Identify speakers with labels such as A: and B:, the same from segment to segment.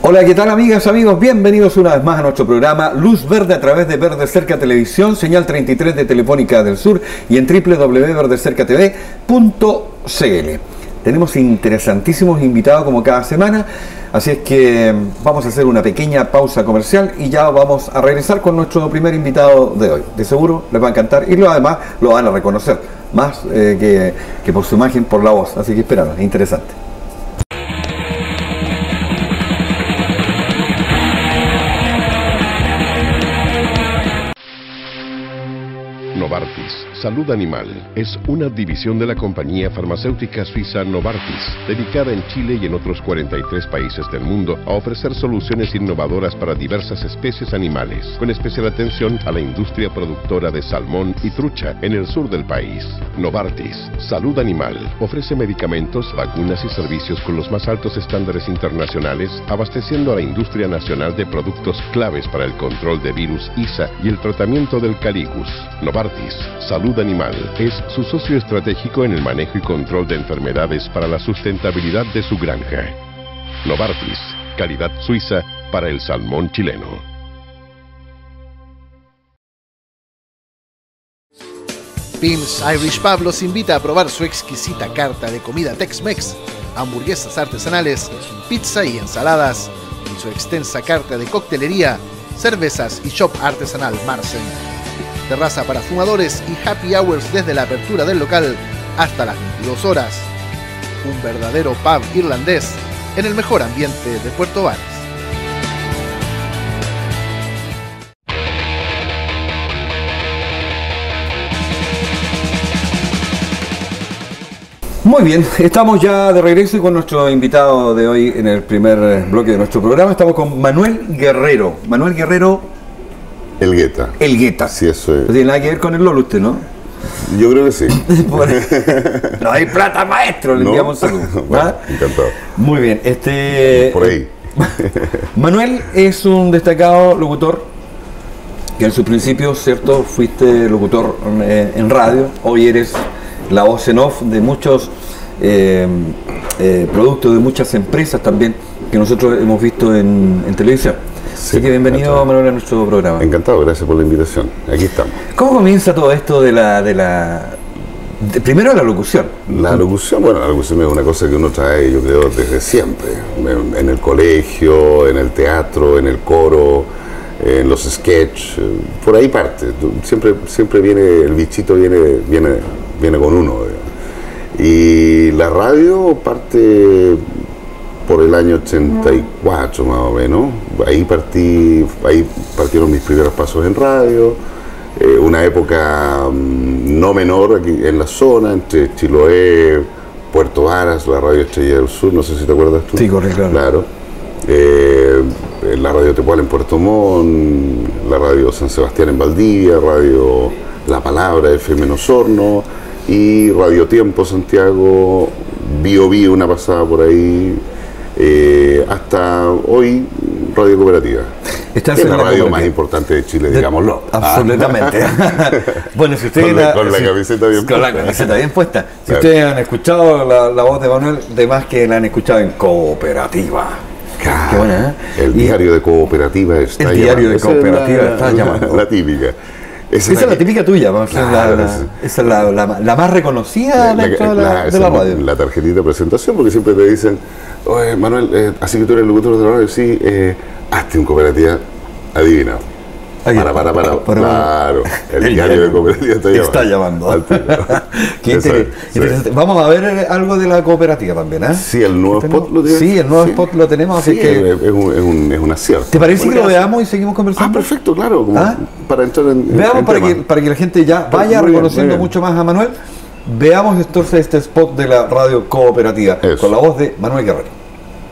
A: Hola, ¿qué tal amigas, amigos? Bienvenidos una vez más a nuestro programa Luz Verde a través de Verde Cerca Televisión, señal 33 de Telefónica del Sur y en www.verdecercatv.cl. Tenemos interesantísimos invitados como cada semana, así es que vamos a hacer una pequeña pausa comercial y ya vamos a regresar con nuestro primer invitado de hoy. De seguro les va a encantar y además lo van a reconocer, más que por su imagen, por la voz, así que esperanos, es interesante.
B: Novartis, Salud Animal, es una división de la compañía farmacéutica suiza Novartis, dedicada en Chile y en otros 43 países del mundo a ofrecer soluciones innovadoras para diversas especies animales, con especial atención a la industria productora de salmón y trucha en el sur del país. Novartis, Salud Animal, ofrece medicamentos, vacunas y servicios con los más altos estándares internacionales, abasteciendo a la industria nacional de productos claves para el control de virus ISA y el tratamiento del caligus. Novartis, Salud Animal, es su socio estratégico en el manejo y control de enfermedades para la sustentabilidad de su granja. Novartis, calidad suiza para el salmón chileno.
C: Pim's Irish Pub los invita a probar su exquisita carta de comida Tex-Mex, hamburguesas artesanales, pizza y ensaladas, y su extensa carta de coctelería, cervezas y shop artesanal Marsen. Terraza para fumadores y happy hours desde la apertura del local hasta las 22 horas. Un verdadero pub irlandés en el mejor ambiente de Puerto Varas.
A: Muy bien, estamos ya de regreso y con nuestro invitado de hoy en el primer bloque de nuestro programa. Estamos con Manuel Guerrero. Manuel Guerrero
D: Elgueta.
A: Elgueta.
D: Sí, eso es.
A: No tiene nada que ver con el Lolo usted, ¿no?
D: Yo creo que sí.
A: No hay plata, maestro. Le enviamos un saludo.
D: Bueno, encantado.
A: Muy bien.
D: Por ahí.
A: Manuel es un destacado locutor que en sus principios, ¿cierto? Fuiste locutor en radio. Hoy eres la voz en off de muchos productos de muchas empresas también que nosotros hemos visto en televisión.
D: Sí,
A: así que bienvenido, Manuel, a nuestro programa.
D: Encantado, gracias por la invitación. Aquí estamos.
A: ¿Cómo comienza todo esto primero la locución?
D: La locución, bueno, la locución es una cosa que uno trae, yo creo, desde siempre. En el colegio, en el teatro, en el coro, en los sketches, por ahí parte. Siempre viene, el bichito viene con uno. Y la radio parte por el año 84 más o menos. Ahí partieron mis primeros pasos en radio. Una época no menor aquí en la zona, entre Chiloé, Puerto Varas, la radio Estrella del Sur, no sé si te acuerdas tú.
A: Sí, correcto.
D: Claro. La radio Tepual en Puerto Montt, la radio San Sebastián en Valdivia, radio La Palabra FM en Osorno y Radio Tiempo Santiago, Bio una pasada por ahí. Hasta hoy Radio Cooperativa. Es la radio más importante de Chile, digámoslo.
A: Absolutamente. Bueno, si ustedes
D: con la camiseta bien puesta.
A: Con la camiseta bien puesta. Si
D: claro.
A: Ustedes han escuchado la voz de Manuel, de más que la han escuchado en Cooperativa.
D: Claro.
A: Qué buena, ¿eh?
D: El diario de Cooperativa está llamando.
A: El diario de Cooperativa está llamando.
D: La típica.
A: Esa es la típica tuya, vamos,
D: claro,
A: esa es la más reconocida dentro de la radio.
D: La tarjetita de presentación, porque siempre te dicen, oye, Manuel, así que tú eres el locutor de la radio, sí, hazte un Cooperativa, adivina. Claro, el diario de Cooperativa está llamando.
A: Qué interesante. Vamos a ver algo de la cooperativa también, ¿eh?
D: Sí, el nuevo spot lo tenemos.
A: Sí, el nuevo spot lo tenemos, así que
D: es un acierto.
A: ¿Te parece que lo veamos y seguimos conversando?
D: Perfecto, claro, para entrar en
A: veamos para que la gente ya vaya reconociendo mucho más a Manuel. Veamos entonces este spot de la radio Cooperativa con la voz de Manuel Guerrero.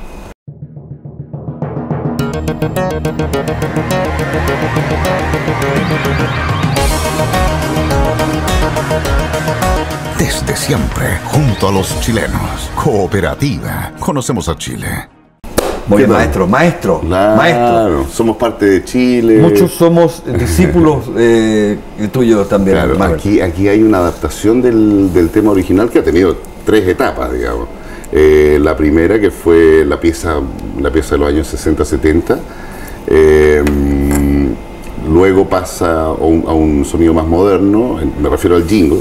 E: Desde siempre, junto a los chilenos. Cooperativa. Conocemos a Chile.
A: Muy bien, maestro.
D: Claro, somos parte de Chile.
A: Muchos somos discípulos tuyos también.
D: Claro, aquí hay una adaptación del tema original que ha tenido 3 etapas, digamos. La primera, que fue la pieza de los años 60-70, luego pasa a un sonido más moderno, me refiero al jingle,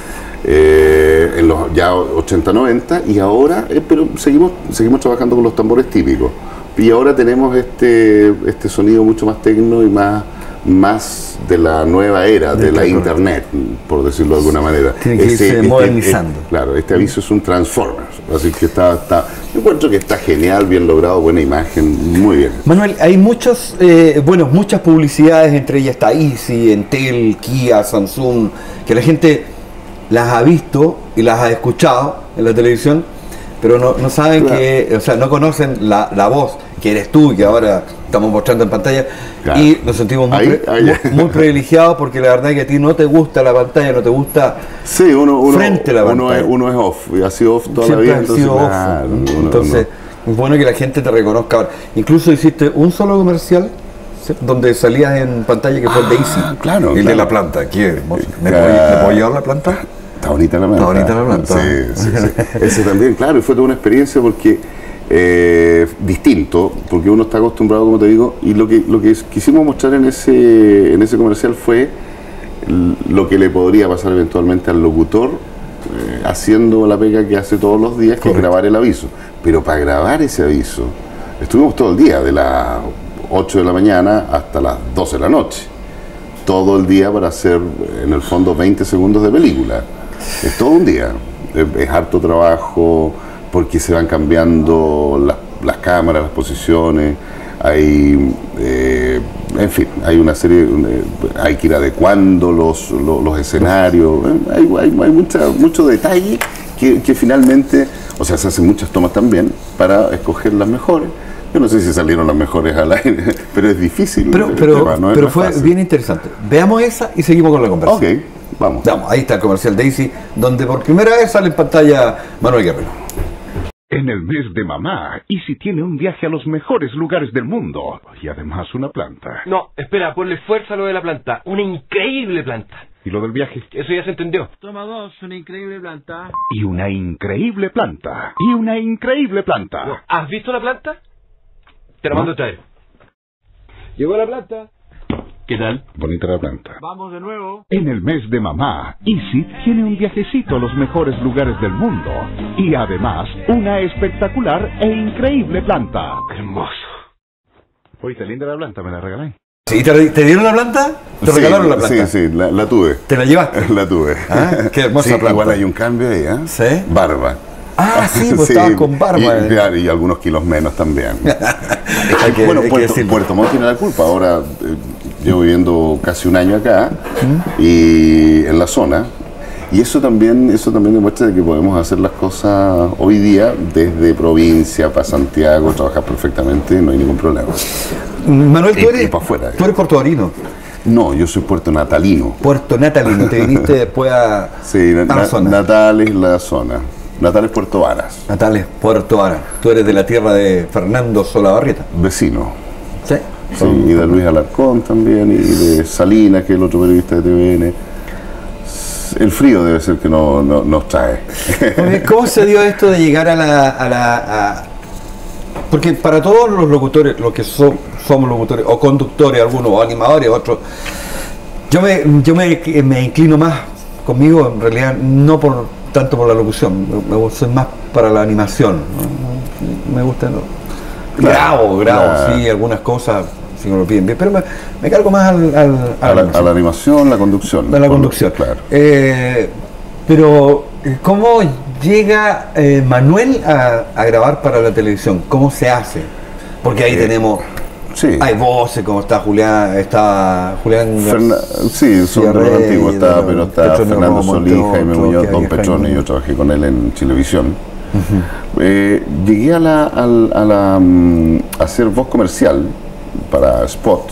D: en los ya 80-90, y ahora, pero seguimos trabajando con los tambores típicos, y ahora tenemos este sonido mucho más tecno y más de la nueva era, de la internet, por decirlo de alguna manera.
A: Tiene que irse modernizando.
D: Claro, este aviso es un Transformers, así que yo encuentro que está genial, bien logrado, buena imagen, muy bien.
A: Manuel, hay muchas publicidades, entre ellas está Easy, Entel, Kia, Samsung, que la gente las ha visto y las ha escuchado en la televisión, pero no saben o sea, no conocen la voz, que eres tú, que ahora estamos mostrando en pantalla, y nos sentimos muy privilegiados, porque la verdad es que a ti no te gusta la pantalla, no te gusta frente a la pantalla.
D: Uno es off, y ha sido off toda
A: Siempre
D: la vida.
A: Entonces, es bueno que la gente te reconozca ahora. Incluso hiciste un solo comercial, ¿sí?, donde salías en pantalla, que fue el de Easy.
D: Claro,
A: el de la planta. ¿Me puedo llevar la planta?
D: Está bonita la planta.
A: Está bonita la planta.
D: Sí. Ese también, claro, y fue toda una experiencia porque distinto, porque uno está acostumbrado, como te digo, y lo que quisimos mostrar en ese comercial fue lo que le podría pasar eventualmente al locutor haciendo la pega que hace todos los días, que es grabar el aviso. Pero para grabar ese aviso estuvimos todo el día, de las 8 de la mañana hasta las 12 de la noche, todo el día, para hacer en el fondo 20 segundos de película. Es todo un día, es harto trabajo, porque se van cambiando las cámaras, las posiciones, hay, en fin, hay una serie, hay que ir adecuando los escenarios, hay mucho detalle que finalmente, o sea, se hacen muchas tomas también para escoger las mejores. Yo no sé si salieron las mejores al aire, pero es difícil.
A: Pero fue bien interesante. Veamos esa y seguimos con la conversación.
D: Ok, vamos.
A: Ahí está el comercial de Easy, donde por primera vez sale en pantalla Manuel Guerrero.
E: En el mes de mamá, Easy tiene un viaje a los mejores lugares del mundo y además una planta.
F: No, espera, ponle fuerza a lo de la planta. Una increíble planta.
E: ¿Y lo del viaje?
F: Eso ya se entendió.
G: Toma dos, una increíble planta.
E: Y una increíble planta. Y una increíble planta.
F: ¿Has visto la planta? Te la mando a traer. Llegó la planta.
E: ¿Qué tal? Bonita la planta.
G: Vamos de nuevo.
E: En el mes de mamá, Easy tiene un viajecito a los mejores lugares del mundo. Y además, una espectacular e increíble planta.
F: Hermoso.
E: Oye, está linda la planta, me la regalé.
A: ¿Sí? ¿Te dieron la planta? ¿Te regalaron la planta?
D: Sí, la tuve.
A: ¿Te la llevaste?
D: La tuve.
A: Qué hermosa planta.
D: Igual hay un cambio ahí, ¿eh?
A: ¿Sí?
D: Barba.
A: Sí, pues estabas con barba.
D: Y algunos kilos menos también.
A: Bueno,
D: Puerto Montt tiene la culpa. Ahora llevo viviendo casi un año acá y en la zona. Y eso también demuestra de que podemos hacer las cosas hoy día desde provincia para Santiago, trabajar perfectamente, no hay ningún problema.
A: Manuel, tú eres puertorriqueño.
D: No, yo soy puertonatalino.
A: Puertonatalino, te viniste después a la zona.
D: Natal es la zona. Natal es Puerto Varas.
A: Natal es Puerto Varas. Tú eres de la tierra de Fernando Solabarrieta.
D: Vecino.
A: Sí.
D: Sí, y de Luis Alarcón también, y de Salinas, que es el otro periodista de TVN. El frío debe ser que nos trae.
A: ¿Cómo se dio esto de llegar porque para todos los locutores, los que somos locutores, o conductores, algunos, o animadores, otros, yo me inclino más conmigo, en realidad, no tanto por la locución, me gusta más para la animación. Me gusta, grabo, sí, algunas cosas, si me lo piden bien, pero me cargo más a
D: la animación, la conducción.
A: A la conducción,
D: claro.
A: Pero, ¿cómo llega Manuel a grabar para la televisión? ¿Cómo se hace? Porque ahí tenemos...
D: Sí.
A: Hay voces, como está Julián,
D: sí, son de los antiguos, pero está Fernando Solís, Jaime Muñoz, Don Petrone, yo trabajé con él en televisión. Llegué a hacer voz comercial para Spot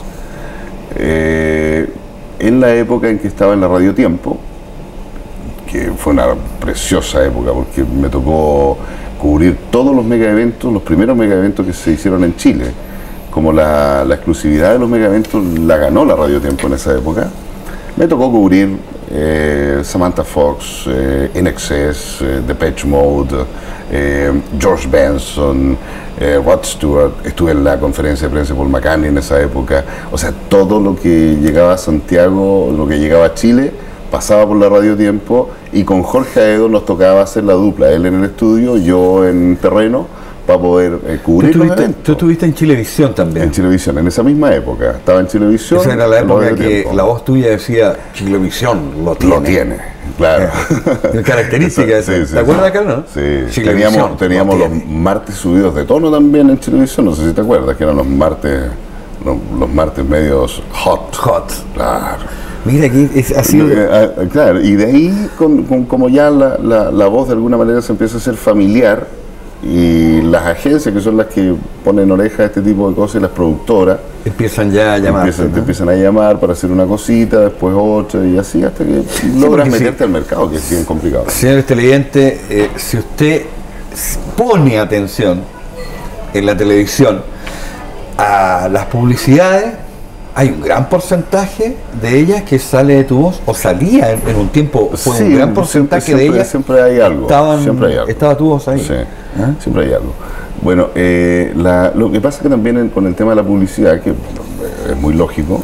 D: en la época en que estaba en la Radio Tiempo, que fue una preciosa época porque me tocó cubrir todos los megaeventos, los primeros megaeventos que se hicieron en Chile. Como la exclusividad de los megaeventos la ganó la Radio Tiempo en esa época, me tocó cubrir Samantha Fox, INXS, Depeche Mode, George Benson, Rod Stewart. Estuve en la conferencia de prensa de Paul McCartney en esa época. O sea, todo lo que llegaba a Santiago, lo que llegaba a Chile, pasaba por la Radio Tiempo, y con Jorge Aedo nos tocaba hacer la dupla, él en el estudio, yo en terreno, para poder cubrir los eventos.
A: Tú estuviste en Chilevisión también.
D: En Chilevisión, en esa misma época. Estaba en Chilevisión.
A: Esa era la época que la voz tuya decía, Chilevisión lo tiene.
D: Lo tiene, claro.
A: Característica esa.
D: Sí,
A: ¿Te acuerdas acá, no?
D: Sí. Teníamos los martes subidos de tono también en Chilevisión, no sé si te acuerdas, que eran los martes medios hot. Claro.
A: Mira, aquí ha sido...
D: Claro, y de ahí, como ya la voz de alguna manera se empieza a hacer familiar, y las agencias, que son las que ponen oreja a este tipo de cosas, y las productoras
A: empiezan ya a llamar,
D: te empiezan a llamar para hacer una cosita, después otra, y así hasta que logras meterte al mercado, que es bien complicado.
A: Señores televidentes, si usted pone atención en la televisión a las publicidades, hay un gran porcentaje de ellas que sale de tu voz, o salía en un tiempo, fue un gran porcentaje de ellas.
D: Siempre hay algo.
A: Estaba tu voz ahí.
D: Sí, siempre hay algo. Bueno, lo que pasa es que también con el tema de la publicidad, que es muy lógico,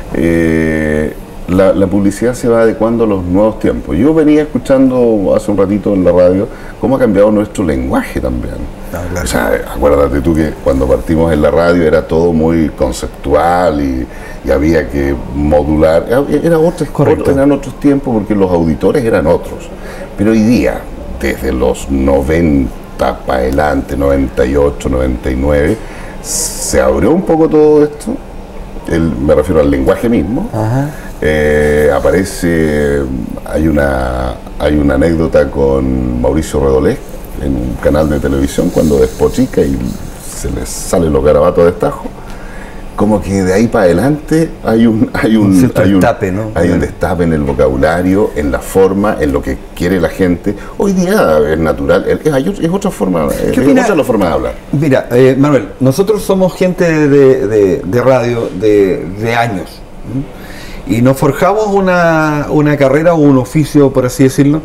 D: la publicidad se va adecuando a los nuevos tiempos. Yo venía escuchando hace un ratito en la radio cómo ha cambiado nuestro lenguaje también. Claro. O sea, acuérdate tú que cuando partimos en la radio era todo muy conceptual y había que modular. Eran otros tiempos porque los auditores eran otros. Pero hoy día, desde los 90 para adelante, 98, 99, se abrió un poco todo esto. Me refiero al lenguaje mismo. Aparece, hay una anécdota con Mauricio Redolés en un canal de televisión cuando despochica y se les salen los garabatos de destajo, como que de ahí para adelante hay un destape, ¿no? Hay un destape en el vocabulario, en la forma, en lo que quiere la gente. Hoy día es natural, es otra forma, otra forma de hablar.
A: Mira, Manuel, nosotros somos gente de radio de años, ¿no? Y nos forjamos una carrera o un oficio, por así decirlo,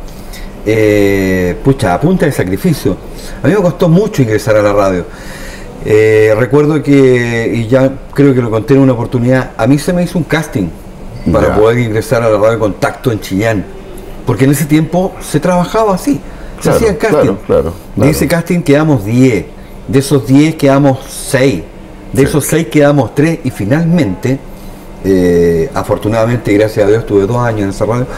A: a punta de sacrificio. A mí me costó mucho ingresar a la radio. Recuerdo que, y ya creo que lo conté en una oportunidad, a mí se me hizo un casting para poder ingresar a la radio Contacto en Chillán, porque en ese tiempo se trabajaba así, se hacía casting. Claro. De ese casting quedamos 10, de esos 10 quedamos 6, de esos 6 quedamos 3, y finalmente, afortunadamente, gracias a Dios, tuve 2 años en esa radio,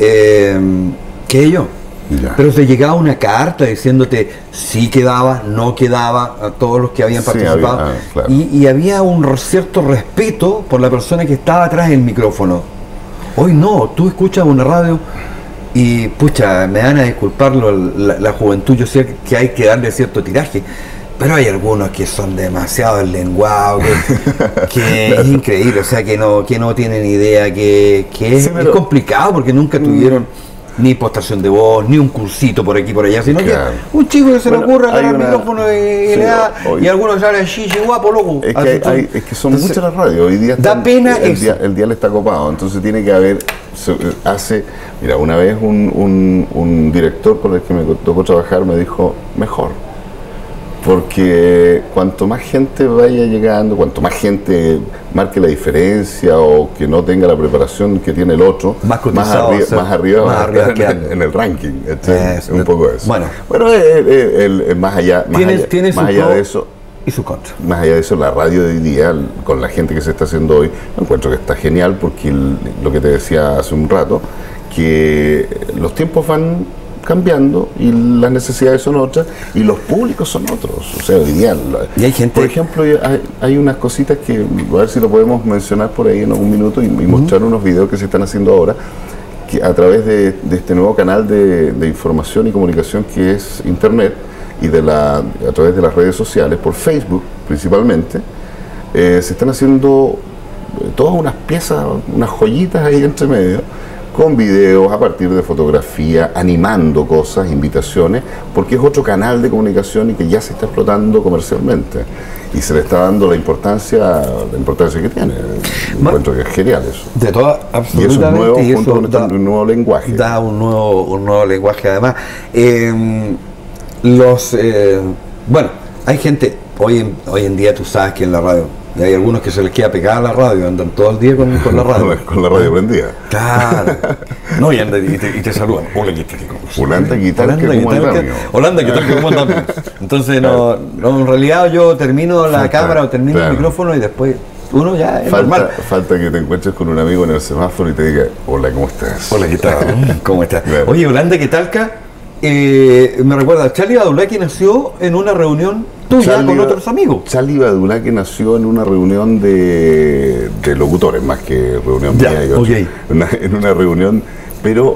A: quedé yo. Pero te llegaba una carta diciéndote si quedaba, no quedaba, a todos los que habían participado. Claro. Y había un cierto respeto por la persona que estaba atrás del micrófono. Hoy no, tú escuchas una radio y me van a disculpar la juventud, yo sé que hay que darle cierto tiraje, pero hay algunos que son demasiado lenguados, que es increíble, o sea, que no tienen idea, que es complicado porque nunca tuvieron ni postación de voz, ni un cursito por aquí por allá, sino que un chico que se le ocurra agarrar el micrófono y le da, y algunos salen así, guapo, loco.
D: Es que son muchas las radios, hoy día
A: da pena
D: el dial está copado, entonces tiene que haber, mira, una vez un director con el que me tocó trabajar me dijo, mejor, porque cuanto más gente vaya llegando, cuanto más gente marque la diferencia o que no tenga la preparación que tiene el otro, más arriba va a estar en el ranking. Es un poco eso. Bueno, más allá de eso,
A: y su contra.
D: Más allá de eso, la radio de hoy día, con la gente que se está haciendo hoy, encuentro que está genial, porque lo que te decía hace un rato, que los tiempos van cambiando y las necesidades son otras y los públicos son otros. O sea, hoy día,
A: y hay gente,
D: por ejemplo, hay unas cositas que a ver si lo podemos mencionar por ahí en algún minuto y mostrar unos videos que se están haciendo ahora, que a través de este nuevo canal de información y comunicación que es internet, y a través de las redes sociales, por Facebook principalmente, se están haciendo todas unas piezas, unas joyitas ahí entre medio, con videos, a partir de fotografía, animando cosas, invitaciones, porque es otro canal de comunicación y que ya se está explotando comercialmente. Y se le está dando la importancia que tiene. Encuentro que es genial eso.
A: De todas,
D: Y eso es nuevo,
A: absolutamente.
D: junto con un nuevo lenguaje.
A: Da un nuevo lenguaje además. Bueno, hay gente, hoy en día tú sabes que en la radio, y hay algunos que se les queda pegada a la radio, andan todo el día con la radio.
D: Con la radio prendida.
A: Claro. No, y te saludan. Hola, ¿qué tal?
D: Holanda, ¿qué tal?
A: Holanda, ¿qué tal? ¿Cómo andamos? Entonces, no, en realidad yo termino la cámara o termino el micrófono y después uno ya es normal.
D: Falta que te encuentres con un amigo en el semáforo y te diga, hola, ¿cómo estás?
A: Hola, ¿qué tal? ¿Cómo estás?
D: Claro.
A: Oye, Holanda, ¿qué tal? Me recuerda, Charlie Badulaki nació en una reunión tuya con otros amigos.
D: Charlie Badulaki nació en una reunión de locutores, más que reunión mía.
A: Okay.
D: En una reunión, pero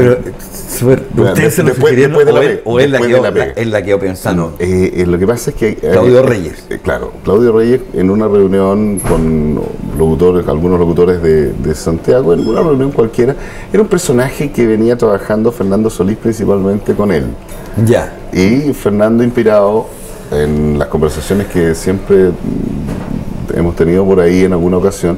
A: ustedes se lo sugirieron o él la quedó pensando.
D: Lo que pasa es que
A: Claudio Reyes.
D: Claro, Claudio Reyes en una reunión con locutores, algunos locutores de Santiago, en una reunión cualquiera, era un personaje que venía trabajando Fernando Solís principalmente con él.
A: Ya.
D: Y Fernando, inspirado en las conversaciones que siempre hemos tenido por ahí en alguna ocasión,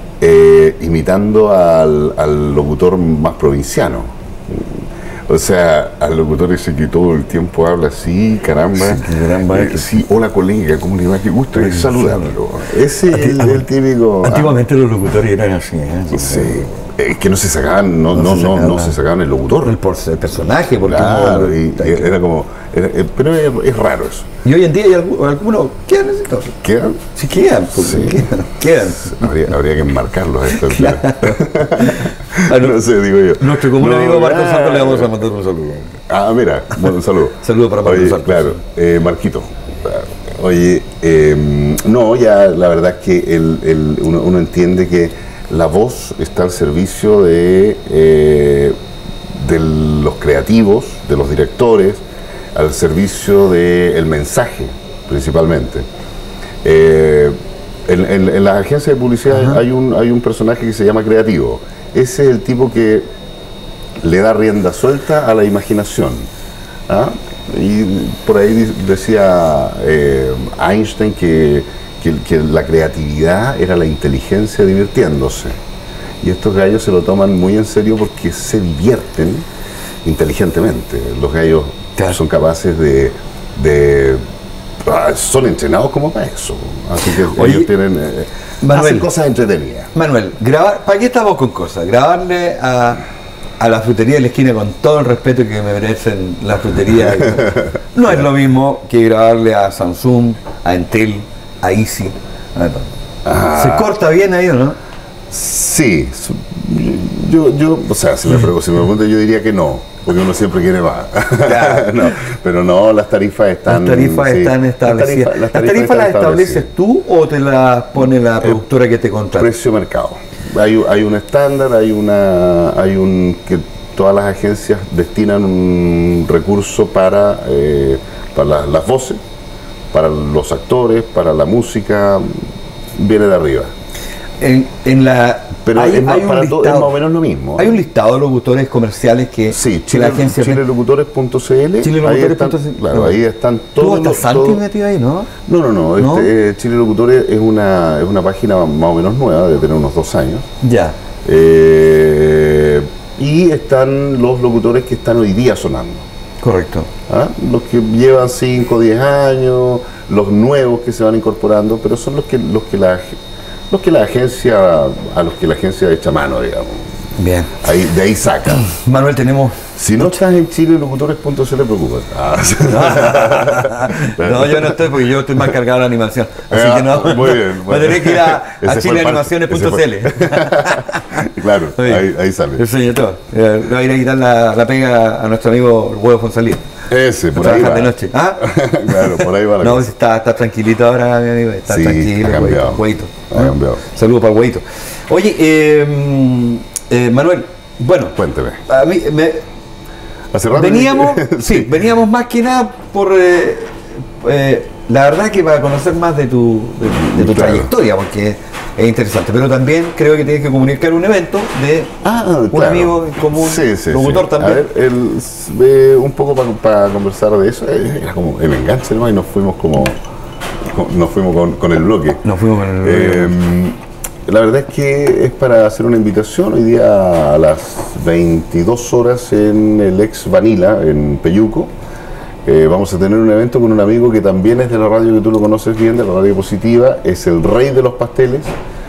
D: imitando al locutor más provinciano. O sea, al locutor ese que todo el tiempo habla así, caramba. Sí, hola colega, ¿cómo le va? Qué gusto de saludarlo. Ese es el típico.
A: Antiguamente los locutores eran así,
D: Sí. Que no se sacaban, no se sacaban el locutor.
A: El personaje, porque
D: claro, era como. Pero es raro eso.
A: Y hoy en día hay algunos quedan en ese caso.
D: ¿Quedan?
A: Sí, quedan.
D: Sí.
A: Quedan.
D: Habría que enmarcarlos a esto.
A: Claro.
D: No sé, digo yo.
A: Nuestro común amigo Marcos Santos le vamos a mandar un saludo.
D: Ah, mira, bueno, un saludo.
A: Saludo para Marcos Santos.
D: Claro, Marquito. Oye, no, ya la verdad es que uno entiende que la voz está al servicio de los creativos, de los directores, al servicio del mensaje, principalmente. En las agencias de publicidad hay un personaje que se llama creativo. Ese es el tipo que le da rienda suelta a la imaginación. ¿Ah? Y por ahí decía Einstein que la creatividad era la inteligencia divirtiéndose. Y estos gallos se lo toman muy en serio porque se divierten inteligentemente. Los gallos son capaces son entrenados como para eso. Así que ellos tienen hacen cosas entretenidas.
A: Manuel, ¿para qué estamos con cosas? Grabarle a la frutería de la esquina, con todo el respeto que me merecen las fruterías, no es lo mismo que grabarle a Samsung, a Entel, a Easy. ¿Se corta bien ahí o no?
D: Sí, yo o sea, si me preguntan, yo diría que no, porque uno siempre quiere más. Claro. No, pero no, las tarifas están
A: establecidas. ¿Las tarifas las estableces tú o te las pone la productora que te contrata?
D: Precio mercado. Hay un estándar, que todas las agencias destinan un recurso para las voces, para los actores, para la música, viene de arriba. Pero es más o menos lo mismo.
A: Hay un listado de locutores comerciales que la agencia
D: chilelocutores.cl.
A: Claro,
D: ahí están todos.
A: ¿Tú estás Santi metido ahí, no?
D: No. Chile Locutores es una página más o menos nueva, debe tener unos 2 años.
A: Ya.
D: Y están los locutores que están hoy día sonando.
A: Correcto.
D: ¿Ah? Los que llevan 5 o 10 años, los nuevos que se van incorporando, pero son los que la agencia echa mano, digamos.
A: Bien.
D: De ahí saca.
A: Manuel, tenemos...
D: Si no estás en chilelocutores.cl, preocúpate.
A: No, yo no estoy, porque yo estoy más cargado de la animación. Así que no.
D: Muy bien.
A: Voy a tener que ir a chileanimaciones.cl.
D: Claro, ahí sale.
A: Eso ya todo. Le voy a ir a quitar la pega a nuestro amigo el Huevo Fonsalí.
D: Ese, por ahí va.
A: De noche. ¿Ah?
D: Claro, por ahí va la
A: cosa.
D: No,
A: está tranquilito ahora, mi amigo. Está tranquilo.
D: Ha cambiado.
A: Huevito.
D: Ha cambiado.
A: Saludos para el Huevito. Oye, Manuel, bueno.
D: Cuénteme.
A: A mí
D: ¿Hace rato?
A: Veníamos más que nada por la verdad que para conocer más de tu trayectoria, porque es interesante. Pero también creo que tienes que comunicar un evento de un amigo en común, locutor también.
D: A ver, un poco para conversar de eso, era como el enganche, ¿no? Y nos fuimos con el bloque. La verdad es que es para hacer una invitación hoy día a las 22 horas en el ex Vanilla, en Peyuco. Vamos a tener un evento con un amigo que también es de la radio, que tú lo conoces bien, de la radio Positiva, es el rey de los pasteles.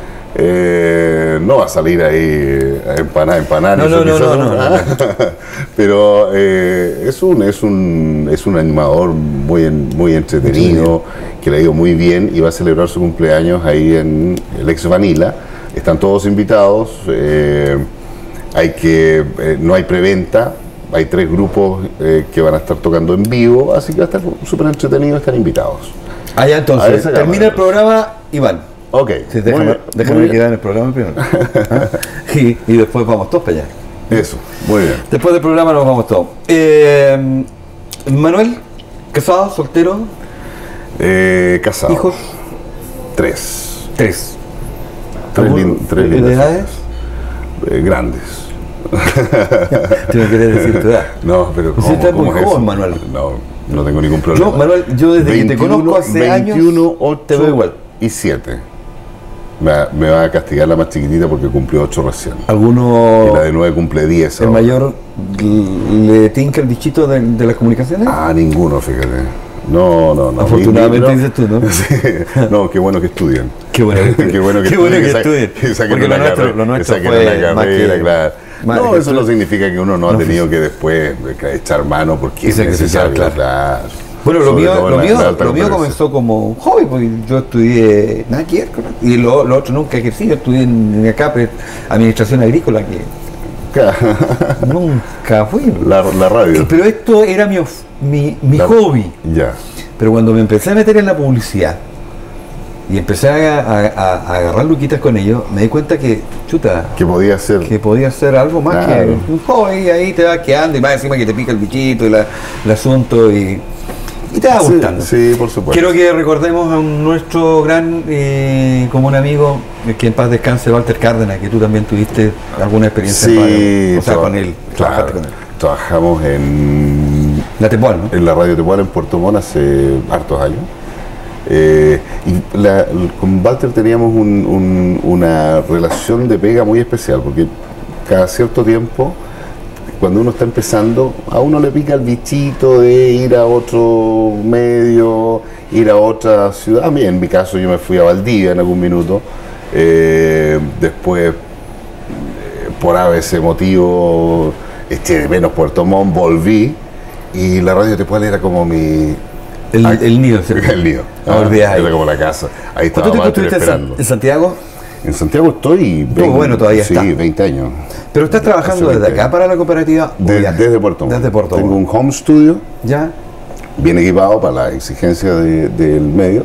D: No va a salir ahí a empanar. No. Pero es un animador muy entretenido, que le ha ido muy bien y va a celebrar su cumpleaños ahí en el ex Vanilla. Están todos invitados, no hay preventa. Hay 3 grupos que van a estar tocando en vivo, así que va a estar súper entretenido, están invitados.
A: Allá entonces, termina el programa y van.
D: Ok.
A: Sí, déjame quedar en el programa primero. y después vamos todos para allá.
D: Eso, muy bien.
A: Después del programa nos vamos todos. Manuel, ¿casado, soltero?
D: Casado.
A: ¿Hijos?
D: 3.
A: 3.
D: ¿Tres lindas?
A: ¿Edades?
D: Grandes.
A: ¿Tú no quieres decir tu edad?
D: No, pero
A: ¿cómo, estás muy joven, Manuel?
D: No tengo ningún problema.
A: Manuel, yo desde 21, que te conozco hace
D: 21,
A: años,
D: 8
A: te veo igual.
D: Y 7. Me va a castigar la más chiquitita porque cumplió 8 recién.
A: ¿Alguno?
D: Y la de 9 cumple 10.
A: ¿El mayor le tinca el bichito de las comunicaciones?
D: Ninguno, fíjate. No.
A: Afortunadamente dices tú, ¿no?
D: Sí. No, qué bueno que estudien.
A: Qué bueno que estudien. Porque lo nuestro fue más que...
D: claro. No, eso no significa que uno no ha tenido que después echar mano porque es necesario. Claro.
A: Bueno, lo mío comenzó como hobby, porque yo estudié nada que ver, y lo otro nunca ejercí. Yo estudié en ACAPRE, Administración Agrícola, que nunca fui.
D: La radio.
A: Pero esto era mi hobby.
D: Ya.
A: Pero cuando me empecé a meter en la publicidad y empecé a agarrar luquitas con ellos, me di cuenta que podía ser algo más que un hobby, y ahí te vas quedando, y más encima que te pica el bichito y el asunto, y te va gustando.
D: Sí, por supuesto.
A: Quiero que recordemos a nuestro gran común amigo, que en paz descanse, Walter Cárdenas, que tú también tuviste alguna experiencia con él.
D: Claro, con él. Trabajamos en
A: la Tepual, ¿no?
D: En la radio Tepual en Puerto Montt hace hartos años. Con Walter teníamos una relación de pega muy especial, porque cada cierto tiempo, cuando uno está empezando, a uno le pica el bichito de ir a otro medio, ir a otra ciudad. A mí, en mi caso, yo me fui a Valdivia en algún minuto. Después, por ese motivo, eché de menos Puerto Montt, volví, y la radio Tepual era como mi...
A: El nido.
D: El nido. Era como la casa. Ahí estaba Walter esperando.
A: ¿En Santiago?
D: En Santiago estoy...
A: todavía está.
D: Sí, 20 años.
A: ¿Pero estás trabajando desde acá para la cooperativa?
D: Desde Puerto Montt. Tengo un home studio.
A: Ya.
D: Bien equipado para la exigencia del medio.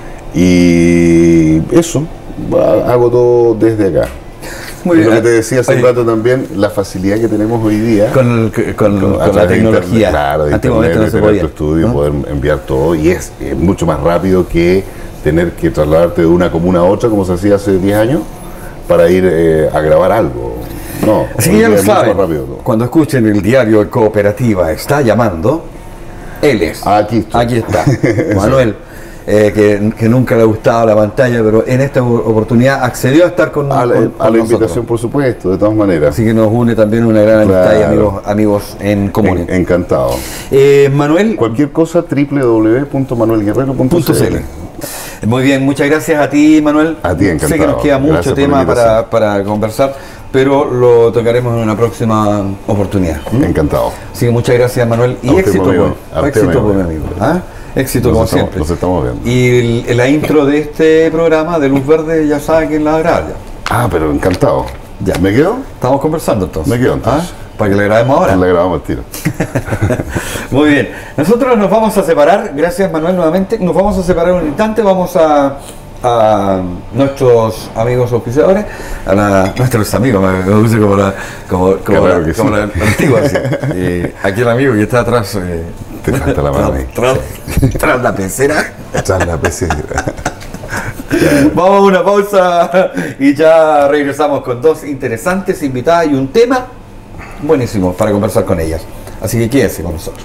D: Y eso, hago todo desde acá. Muy bien. Lo que te decía hace un rato también, la facilidad que tenemos hoy día
A: con la tecnología.
D: Claro, de internet, no se podía, tu estudio, ¿no? Poder enviar todo, y es mucho más rápido que tener que trasladarte de una comuna a otra, como se hacía hace 10 años, para ir a grabar algo. No,
A: así que ya lo saben, cuando escuchen el diario Cooperativa está llamando, él es. Aquí está, Manuel. Que nunca le ha gustado la pantalla, pero en esta oportunidad accedió a estar con nosotros.
D: A la invitación, por supuesto, de todas maneras.
A: Así que nos une también una gran amistad y amigos en común.
D: Encantado.
A: Manuel.
D: Cualquier cosa, www.manuelguerrero.cl.
A: Muy bien, muchas gracias a ti, Manuel.
D: A ti, encantado.
A: Sé que nos queda mucho tema para conversar, pero lo tocaremos en una próxima oportunidad.
D: Encantado.
A: Así que muchas gracias, Manuel. Y éxito, mi amigo. Éxito como siempre.
D: Los estamos viendo.
A: Y la intro de este programa de Luz Verde ya sabe quién la graba.
D: Pero encantado.
A: Ya.
D: ¿Me quedo?
A: Estamos conversando entonces.
D: Me quedo entonces.
A: Para que la grabemos ahora.
D: La grabamos al tiro.
A: Muy bien. Nosotros nos vamos a separar. Gracias, Manuel, nuevamente. Nos vamos a separar un instante. Vamos a nuestros amigos auspiciadores, nuestros amigos, me gusta como la antigua. Aquí el amigo que está atrás.
D: Te falta la mano ahí.
A: Tras la pecera.
D: Tras la pecera.
A: Vamos a una pausa y ya regresamos con dos interesantes invitadas y un tema buenísimo para conversar con ellas. Así que quédense con nosotros.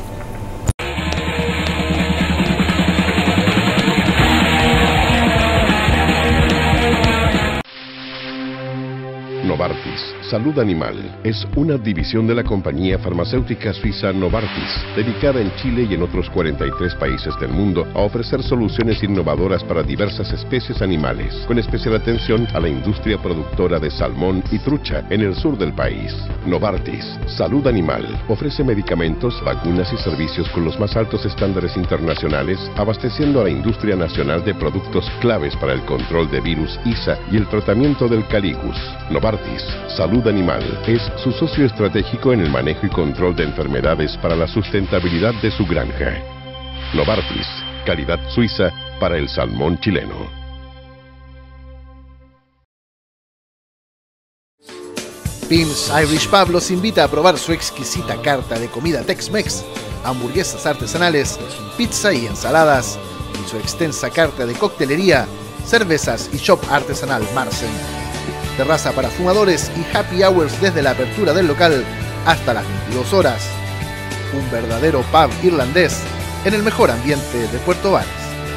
B: Novartis, Salud Animal, es una división de la compañía farmacéutica suiza Novartis, dedicada en Chile y en otros 43 países del mundo a ofrecer soluciones innovadoras para diversas especies animales, con especial atención a la industria productora de salmón y trucha en el sur del país. Novartis, Salud Animal, ofrece medicamentos, vacunas y servicios con los más altos estándares internacionales, abasteciendo a la industria nacional de productos claves para el control de virus ISA y el tratamiento del caligus. Novartis, Salud Animal, es su socio estratégico en el manejo y control de enfermedades para la sustentabilidad de su granja. Novartis, calidad suiza para el salmón chileno.
C: Pim's Irish Pub los invita a probar su exquisita carta de comida Tex-Mex, hamburguesas artesanales, pizza y ensaladas, y su extensa carta de coctelería, cervezas y shop artesanal Marsen. Terraza para fumadores y happy hours desde la apertura del local hasta las 22 horas. Un verdadero pub irlandés en el mejor ambiente de Puerto Varas.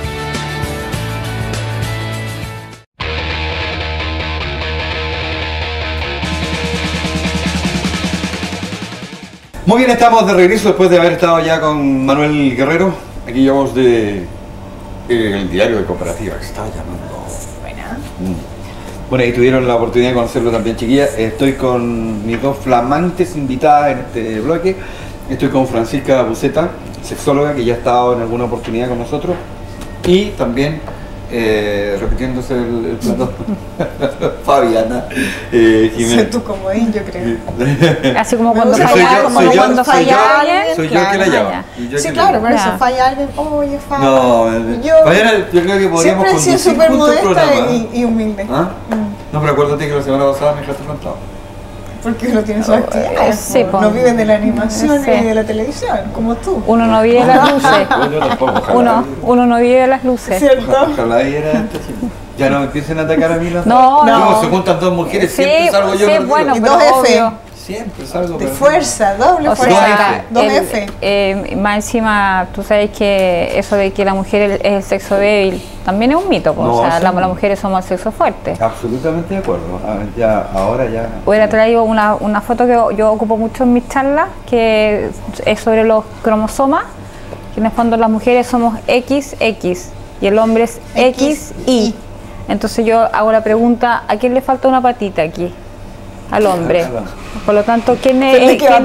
A: Muy bien, estamos de regreso después de haber estado ya con Manuel Guerrero. Aquí llevamos de el diario de Cooperativa que está llamando.
H: Buena.
A: Bueno, y tuvieron la oportunidad de conocerlo también, chiquillas. Estoy con mis dos flamantes invitadas en este bloque. Estoy con Francisca Buceta, sexóloga, que ya ha estado en alguna oportunidad con nosotros. Y también, repitiéndose el plato, Fabiana Jiménez.
H: Soy tu comodín, yo creo.
I: Así como cuando
H: Soy
I: falla,
H: yo-
I: como
H: soy yo-
I: cuando
H: soy
I: falla
H: yo-
I: alguien.
A: Soy yo el que la
H: Claro.
A: llama. Y yo
H: Sí,
A: el que
H: claro,
A: la
H: por eso
I: Ya.
H: falla alguien, oye, falla.
A: No,
H: Yo
A: Fabiana, yo creo que podríamos
H: siempre he sido
A: conducir
H: súper
A: juntos el
H: modesta
A: programa.
H: y humilde.
A: ¿Ah? No, pero acuérdate que la semana pasada me dejaste plantado.
H: Porque uno tiene sus actividades.
I: sí,
H: po.
I: po.
H: No viven de la animación
I: Sí.
H: y de la televisión, como tú.
I: Uno no vive las luces.
A: Yo tampoco, ojalá.
I: Uno no vive las luces.
H: ¿Cierto?
A: Ojalá era esto, sí. Ya no me empiecen a atacar a mí las
I: No,
A: dos.
H: no.
A: Se juntan dos mujeres,
I: Sí,
A: siempre salgo yo.
I: sí,
A: perdido.
I: bueno,
H: Y
I: pero
H: dos F.
I: obvio.
A: Siempre salgo
H: De
A: perdido.
H: fuerza, doble
I: O
H: fuerza.
I: sea,
H: Dos
I: el-
H: F.
I: más encima, tú sabes que eso de que la mujer es el sexo débil también es un mito, po.
A: No,
I: O sea,
A: sí.
I: las mujeres somos el sexo fuerte.
A: Absolutamente de acuerdo. Ya, ahora ya.
I: Hubiera traído una foto que yo ocupo mucho en mis charlas, que es sobre los cromosomas, que en el fondo las mujeres somos XX y el hombre es XY. Entonces yo hago la pregunta, ¿a quién le falta una patita aquí? Al hombre. Por lo tanto, ¿quién es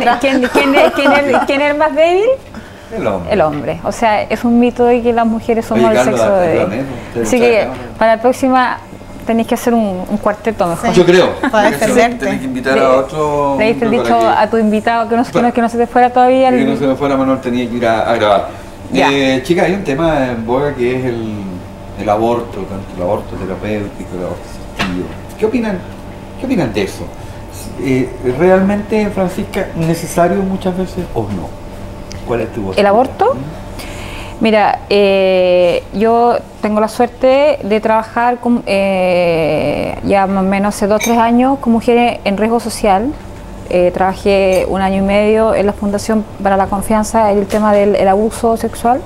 I: el más débil?
A: El hombre.
I: El hombre. O sea, es un mito de que las mujeres somos
A: Oye,
I: el
A: Carlos,
I: sexo
A: date
I: débil.
A: planeta, ustedes
I: Así
A: saben,
I: que
A: ¿no?
I: para la próxima tenéis que hacer un cuarteto mejor.
A: Yo creo.
H: Para
A: Porque
H: defenderte.
A: tenés que invitar a otro.
I: Le diste el
A: hombre
I: dicho
A: para que-
I: a tu invitado que no se te fuera todavía
A: que
I: el...
A: no se me fuera, Manuel, tenía que ir a grabar.
I: Ya.
A: Chicas, hay un tema en boga que es el aborto, tanto el aborto terapéutico, el aborto asistido. ¿Qué opinan de eso? ¿Realmente, Francisca, necesario muchas veces o no? ¿Cuál es tu voz?
I: ¿El aborto? Mira, yo tengo la suerte de trabajar ya más o menos hace 2 o 3 años con mujeres en riesgo social. Trabajé 1 año y medio en la Fundación para la Confianza en el tema del abuso sexual.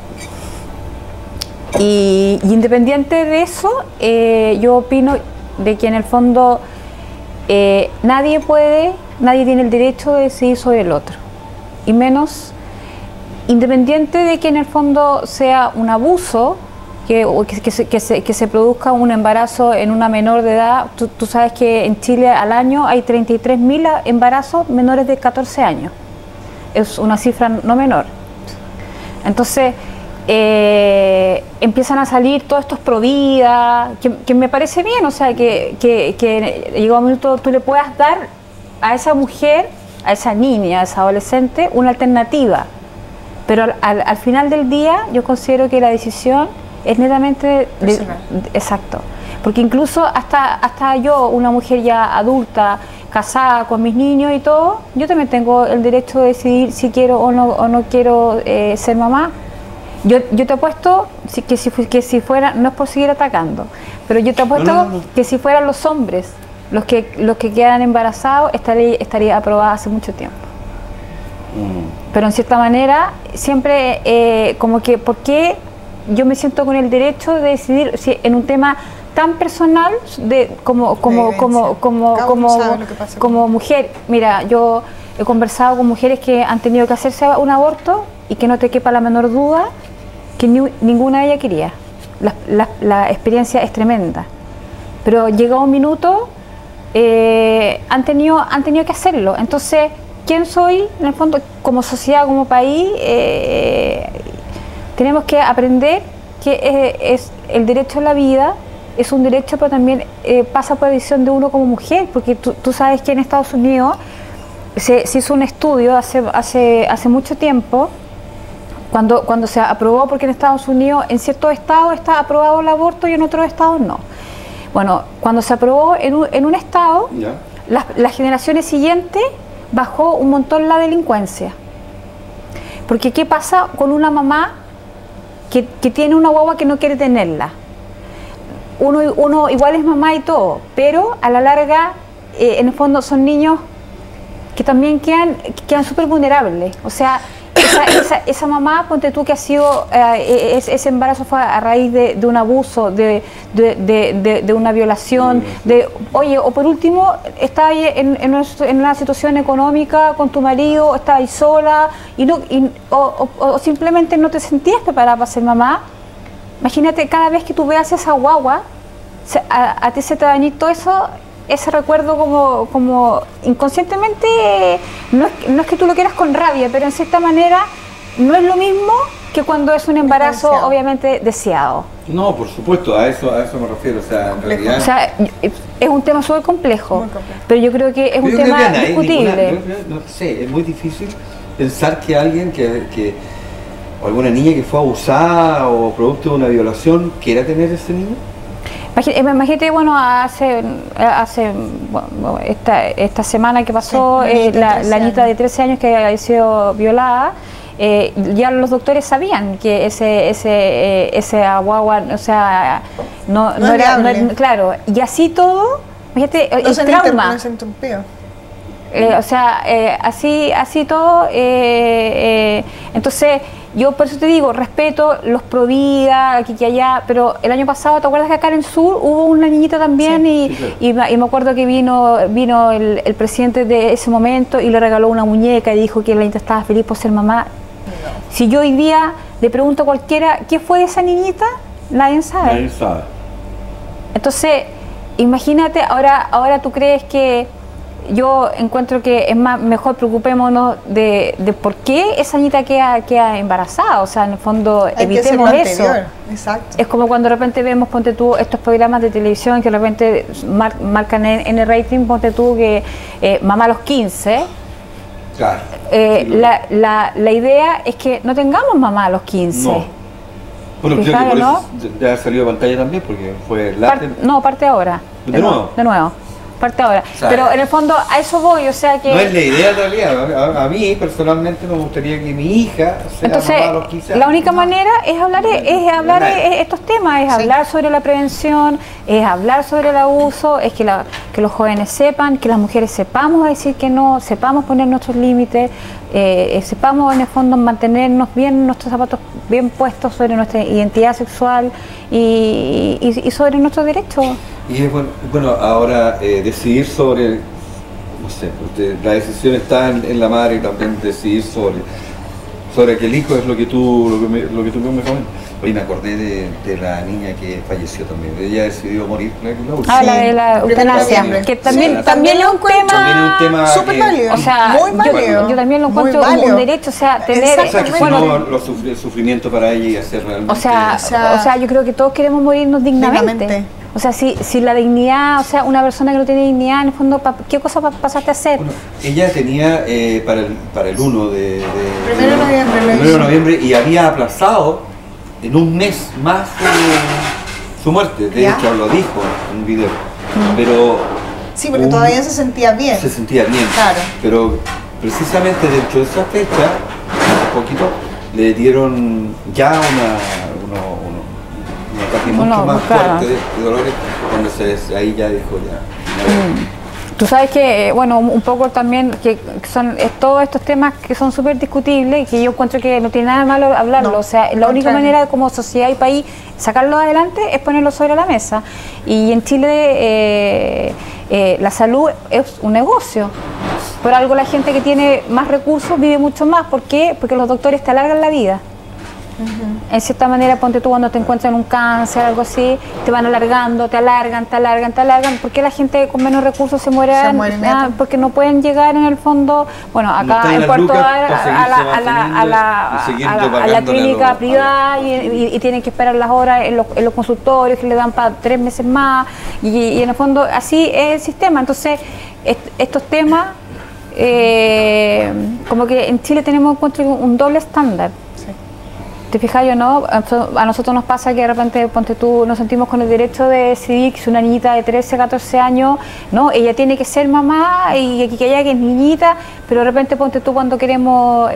I: Y independiente de eso, yo opino de que en el fondo nadie tiene el derecho de decidir sobre el otro. Y menos, independiente de que en el fondo sea un abuso, que se produzca un embarazo en una menor de edad. Tú sabes que en Chile al año hay 33.000 embarazos menores de 14 años. Es una cifra no menor. Entonces, empiezan a salir todos estos pro vida, que me parece bien, o sea, que llega un minuto tú le puedas dar a esa mujer, a esa niña, a esa adolescente, una alternativa. Pero al final del día yo considero que la decisión es netamente exacto, porque incluso hasta yo, una mujer ya adulta, casada con mis niños y todo, yo también tengo el derecho de decidir si quiero o no quiero ser mamá. Yo te apuesto que si fuera, no es por seguir atacando, pero yo te apuesto que si fueran los hombres los que quedan embarazados, estaría aprobada hace mucho tiempo. Pero en cierta manera, siempre como que, ¿por qué yo me siento con el derecho de decidir si en un tema tan personal como mujer? Mira, yo he conversado con mujeres que han tenido que hacerse un aborto y que no te quepa la menor duda que ninguna de ellas quería. La experiencia es tremenda, pero llegado un minuto han tenido que hacerlo. Entonces, ¿quién soy? En el fondo, como sociedad, como país, tenemos que aprender que es el derecho a la vida, es un derecho, pero también pasa por decisión de uno como mujer, porque tú sabes que en Estados Unidos se hizo un estudio hace mucho tiempo, cuando se aprobó, porque en Estados Unidos en ciertos estados está aprobado el aborto y en otros estados no. Bueno, cuando se aprobó en un estado, las generaciones siguientes bajó un montón la delincuencia. Porque ¿qué pasa con una mamá que tiene una guagua que no quiere tenerla? Uno igual es mamá y todo, pero a la larga, en el fondo son niños que también quedan súper vulnerables. O sea, esa mamá, ponte tú que ha sido, ese embarazo fue a raíz de un abuso, de una violación, oye, o por último, estás ahí en una situación económica con tu marido, estás ahí sola, o simplemente no te sentías preparada para ser mamá. Imagínate, cada vez que tú veas esa guagua, a ti se te va a venir todo eso, ese recuerdo como inconscientemente, no es que tú lo quieras con rabia, pero en cierta manera no es lo mismo que cuando es un embarazo obviamente deseado.
A: No, por supuesto, a eso me refiero. O sea, en realidad,
I: o sea, es un tema súper complejo, pero yo creo que es un tema discutible.
A: No sé, es muy difícil pensar que alguien o alguna niña que fue abusada o producto de una violación quiera tener ese niño.
I: Imagínate, bueno, esta semana que pasó, la niñita de 13 años que había sido violada, ya los doctores sabían que ese guagua, o sea, no era, claro, y así todo, fíjate, el trauma. O sea, así todo, entonces yo por eso te digo, respeto los pro vida, aquí que allá, pero el año pasado, ¿te acuerdas que acá en el sur hubo una niñita también? Y me acuerdo que vino el presidente de ese momento y le regaló una muñeca y dijo que la niñita estaba feliz por ser mamá. Si yo hoy día le pregunto a cualquiera, ¿qué fue de esa niñita? Nadie sabe.
A: Nadie sabe.
I: Entonces, imagínate, ahora tú crees que yo encuentro que es mejor preocupémonos de por qué esa niña queda embarazada, o sea, en el fondo evitemos eso.
H: Exacto.
I: Es como cuando de repente vemos, ponte tú, estos programas de televisión que de repente marcan en el rating, ponte tú que mamá a los 15.
A: Claro.
I: La idea es que no tengamos mamá a los 15.
A: No. Bueno, creo que por eso ya ha salido de pantalla también, porque fue
I: parte ahora.
A: ¿De nuevo?
I: De nuevo. Parte ahora.
A: O sea,
I: pero en el fondo a eso voy, o sea que...
A: No es la idea en realidad. A mí personalmente me gustaría que mi hija sea mamá a los 15 años.
I: La única manera es hablar estos temas, es hablar sobre la prevención, es hablar sobre el abuso, es que los jóvenes sepan, que las mujeres sepamos decir que no, sepamos poner nuestros límites, sepamos en el fondo mantenernos bien, nuestros zapatos bien puestos sobre nuestra identidad sexual y sobre nuestros derechos.
A: Y es bueno ahora decidir sobre, no sé, la decisión está en la madre y también decidir sobre que el hijo es lo que tú me comentas. Hoy me acordé de la niña que falleció también. Ella decidió morir.
I: La de la eutanasia, que también es un tema
H: súper válido,
I: o sea,
H: muy válido.
I: Yo también lo encuentro un derecho, o sea, tener...
A: O sea, que el sufrimiento para ella y hacer realmente...
I: O sea, yo creo que todos queremos morirnos dignamente. O sea, si la dignidad, o sea, una persona que no tiene dignidad, en el fondo, ¿qué cosa pasaste a hacer?
A: Bueno, ella tenía para el 1 de noviembre y había aplazado en un mes más su muerte. De hecho, lo dijo en un video. Pero
H: sí, porque todavía se sentía bien.
A: Se sentía bien.
H: Claro.
A: Pero precisamente dentro de esa fecha, un poquito, le dieron ya un ataque mucho más fuerte de dolores, cuando ahí ya dijo ya.
I: Tú sabes que, bueno, un poco también que son todos estos temas que son súper discutibles y que yo encuentro que no tiene nada de malo hablarlo.
H: No,
I: o sea, la única manera como sociedad y país sacarlo adelante es ponerlo sobre la mesa. Y en Chile la salud es un negocio. Por algo la gente que tiene más recursos vive mucho más. ¿Por qué? Porque los doctores te alargan la vida. En cierta manera, ponte tú cuando te encuentras en un cáncer, algo así, te van alargando, te alargan. ¿Por qué la gente con menos recursos se muere? Porque no pueden llegar en el fondo, bueno, acá en Puerto a la clínica privada y tienen que esperar las horas en los consultorios que le dan para 3 meses más y en el fondo así es el sistema. Entonces, estos temas, como que en Chile tenemos un doble estándar. ¿Te fijas yo no? A nosotros nos pasa que de repente, ponte tú, nos sentimos con el derecho de decidir que si una niñita de 13, 14 años, no, ella tiene que ser mamá y que ella que es niñita, pero de repente, ponte tú, cuando queremos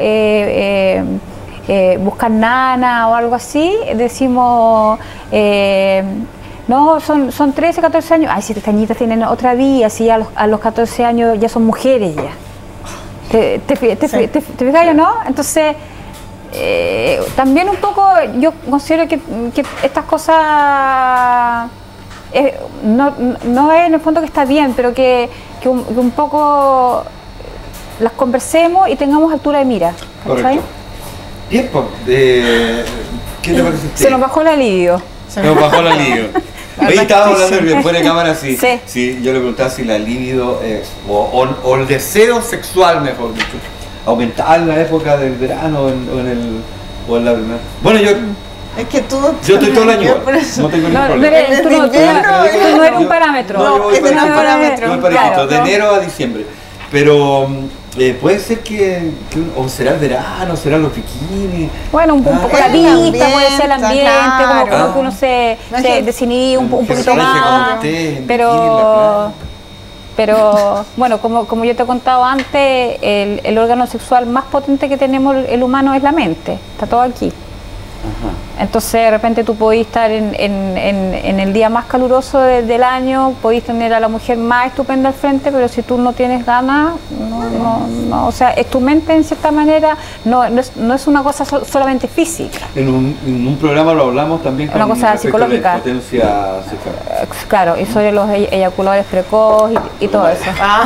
I: buscar nana o algo así, decimos, no, son 13, 14 años, ay, si estas niñitas tienen otra vida, si a los 14 años ya son mujeres ya. ¿Te fijas yo no? Entonces, también un poco yo considero que estas cosas no es en el fondo que está bien, pero que un poco las conversemos y tengamos altura de mira.
A: Correcto. Bien, ¿qué te parece?
I: Se nos bajó el alivio.
A: Ahí estaba hablando fuera de cámara, sí, yo le preguntaba si la libido o el deseo sexual, mejor dicho, aumentaba en la época del verano o en la primavera. Bueno,
H: es que
A: yo estoy todo el año igual, no tengo ningún problema.
I: Tú no eres un parámetro.
A: No, yo voy parejito, de enero a diciembre. Pero puede ser que o será el verano, serán los bikinis.
I: Bueno, un poco la vista, puede ser el ambiente, como que uno se desinhibe un poquito más. Pero bueno, como yo te he contado antes, el órgano sexual más potente que tenemos el humano es la mente, está todo aquí. Entonces de repente tú podés estar en el día más caluroso del año, podés tener a la mujer más estupenda al frente, pero si tú no tienes ganas, no, o sea, es tu mente en cierta manera, no es una cosa solamente física.
A: En un programa lo hablamos también con
I: una cosa psicológica.
A: Potencia sexual.
I: Claro, y sobre los eyaculadores precoz y todo eso.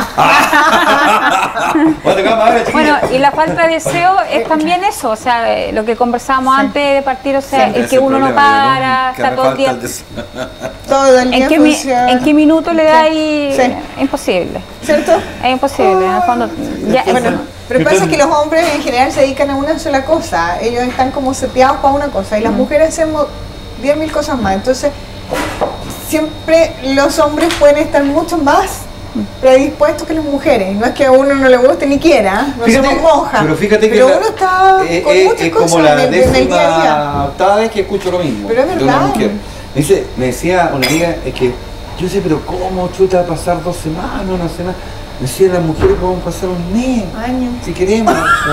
I: Bueno, y la falta de deseo es también eso, o sea, lo que conversábamos antes de partir, o sea, el que uno no para, está todo el día.
H: Todo el día.
I: ¿En qué minuto le da ahí? Imposible.
H: ¿Cierto?
I: Es imposible, en el fondo.
H: Pero pasa que los hombres en general se dedican a una sola cosa, ellos están como seteados para una cosa y las mujeres hacemos 10.000 cosas más, entonces siempre los hombres pueden estar mucho más predispuestos que las mujeres, no es que a uno no le guste ni quiera, no somos monjas, pero uno está con muchas cosas
A: como la
H: en el día a día.
A: Octava vez que escucho lo mismo
H: pero es
A: de una
H: verdad.
A: mujer. Me decía una amiga, es que yo sé, pero ¿cómo chuta va a pasar 2 semanas, una semana? Me decía, las mujeres podemos pasar un mes, si queremos.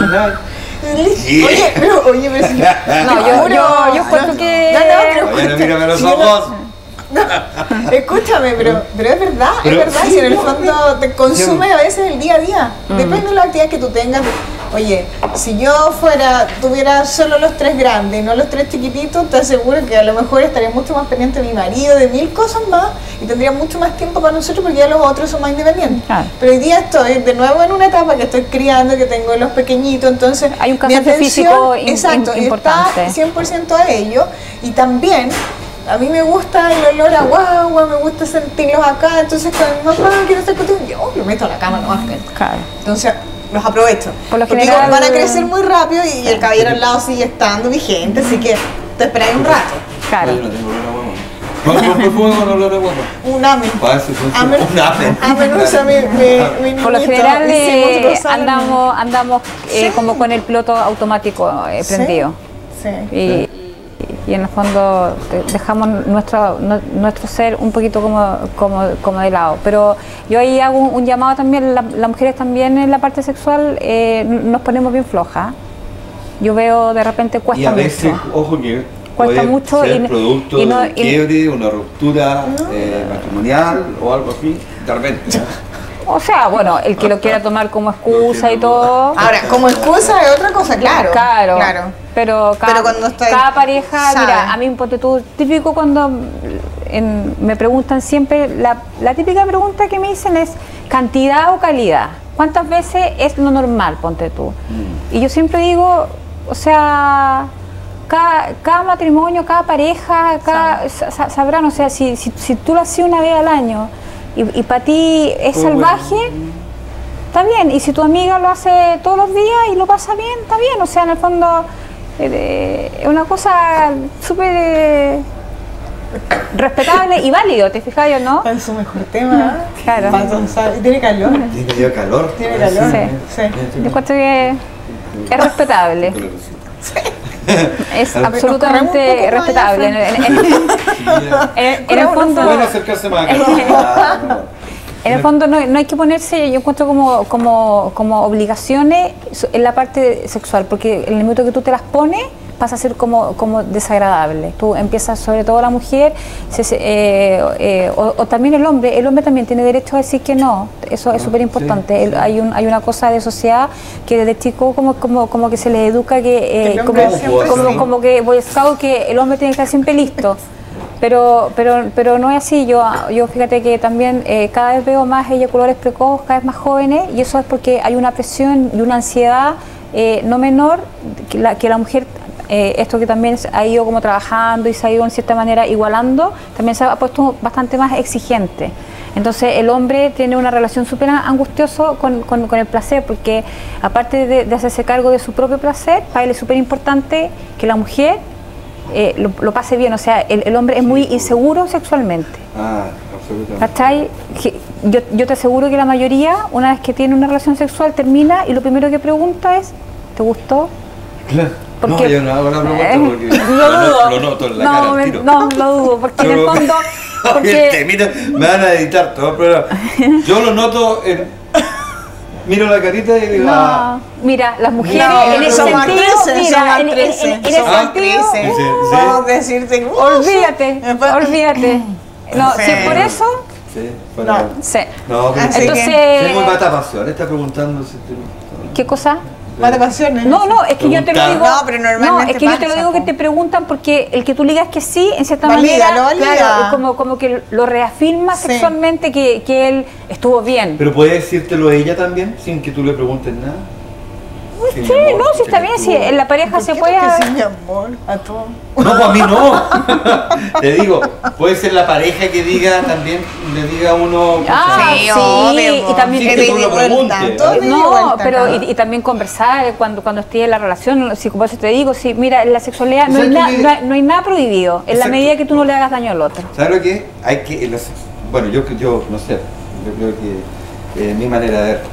H: Oye, pero si
I: yo cuento que
A: pero mírame los ojos.
H: No, escúchame, pero es verdad, si en el fondo te consume a veces el día a día, depende de la actividad que tú tengas. Oye, si yo tuviera solo los 3 grandes, no los 3 chiquititos, te aseguro que a lo mejor estaría mucho más pendiente de mi marido, de 1000 cosas más, y tendría mucho más tiempo para nosotros porque ya los otros son más independientes. Pero hoy día estoy de nuevo en una etapa que estoy criando, que tengo los pequeñitos, entonces
I: hay un cansancio físico
H: está
I: importante.
H: 100% a ello, y también a mí me gusta el olor a guagua, me gusta sentirlos acá, entonces con mi mamá quiero estar contigo, yo lo meto a la cama nomás. Entonces los aprovecho. Porque general, van a crecer muy rápido y el caballero al lado sigue estando vigente, así que te esperáis un rato.
I: Claro.
A: Yo no tengo olor a guagua. ¿Cómo fue con olor a guagua?
H: Un amen.
A: Un amen.
H: O sea, mi
I: por lo general andamos como con el piloto automático prendido. Sí. Y en el fondo dejamos nuestro ser un poquito como de lado. Pero yo ahí hago un llamado también, las mujeres también en la parte sexual nos ponemos bien flojas. yo veo de repente cuesta
A: y a veces,
I: mucho.
A: ojo que
I: Cuesta
A: puede
I: mucho
A: ser
I: y-
A: producto
I: y no-
A: de un quiebre, una ruptura matrimonial o algo así, de repente.
I: O sea, bueno, el que lo quiera tomar como excusa y todo.
H: Ahora, como excusa es otra cosa, claro.
I: Claro. Pero
H: cuando está
I: cada pareja,
H: sabe.
I: mira, a mí un ponte tú, típico cuando me preguntan siempre, la típica pregunta que me dicen es cantidad o calidad. ¿Cuántas veces es lo normal, ponte tú? Y yo siempre digo, o sea, cada matrimonio, cada pareja, sabrán, o sea, si tú lo haces una vez al año y para ti es
A: Todo
I: salvaje, está bien. Y si tu amiga lo hace todos los días y lo pasa bien, está bien. O sea, en el fondo es una cosa súper respetable y válido, ¿te fijas yo, no?
H: Está en su mejor tema.
I: Claro.
H: Tiene calor.
A: Tiene calor.
H: Tiene calor.
I: Sí. Yo encuentro que es respetable. Es absolutamente respetable. En el fondo,
A: Pueden acercarse más acá.
I: en el fondo no hay que ponerse, yo encuentro como obligaciones en la parte sexual, porque en el minuto que tú te las pones pasa a ser como desagradable. Tú empiezas, sobre todo la mujer, o también el hombre también tiene derecho a decir que no. Eso es súper importante.
A: Sí.
I: Hay una cosa de sociedad que desde chico como que se les educa que como que Boy Scout, que el hombre tiene que estar siempre listo. Pero no es así. Yo fíjate que también cada vez veo más eyaculadores precoces, cada vez más jóvenes, y eso es porque hay una presión y una ansiedad no menor que la mujer, esto que también ha ido como trabajando y se ha ido en cierta manera igualando, también se ha puesto bastante más exigente. Entonces el hombre tiene una relación súper angustiosa con el placer, porque aparte de hacerse cargo de su propio placer, para él es súper importante que la mujer lo pase bien. O sea, el hombre es muy inseguro sexualmente.
A: Absolutamente.
I: ¿Cachai? Yo te aseguro que la mayoría, una vez que tiene una relación sexual, termina y lo primero que pregunta es, ¿te gustó?
A: Claro.
I: Porque,
A: no, yo no hago la pregunta porque
I: lo dudo.
A: lo noto en la cara al tiro.
I: No, lo dudo, porque en el fondo...
A: Me van a editar todo el programa. Yo lo noto miro la carita y digo...
I: No, mira, las mujeres en ese
H: somos
I: sentido,
H: actrices,
I: mira,
H: somos
I: en ese
H: actrices.
I: sentido,
A: Sí.
H: Vamos a decirte,
I: olvídate. No,
H: Sí.
I: si es por eso,
A: Sí,
H: No.
I: sí.
A: No, pero
H: Así
I: Entonces,
A: sí, muy mata pasión. Está preguntando si te gusta.
I: ¿qué cosa?
H: Mata pasiones.
I: No, es que yo te lo digo.
H: No, pero normalmente
I: es que yo te lo
H: pasa,
I: digo que
H: po.
I: te preguntan porque el que tú le digas que sí, en cierta
H: Valida,
I: manera,
H: lo valida.
I: claro, es como que lo reafirma
H: Sí.
I: sexualmente que él estuvo bien.
A: Pero puede decírtelo ella también, sin que tú le preguntes nada.
I: Sí, no, sí está bien, si en la pareja se puede...
H: Que sí, mi amor, a todo.
A: No, pues a mí no. Te digo, puede ser la pareja que diga también, le diga a uno.
I: Ah,
H: Sí,
I: sí,
H: obvio,
I: y también...
A: Sí, que tú lo preguntes.
H: Todo de ida y
I: No,
H: vuelta,
I: pero
H: ¿no?
I: y también conversar cuando estés en la relación, si como eso te digo, si mira, en la sexualidad no hay,
A: ¿Sabes qué?
I: no hay nada prohibido, en la
A: Exacto.
I: medida que tú no le hagas daño al otro.
A: ¿Sabes lo que? Hay que. Bueno, yo no sé. Yo creo que mi manera de ver.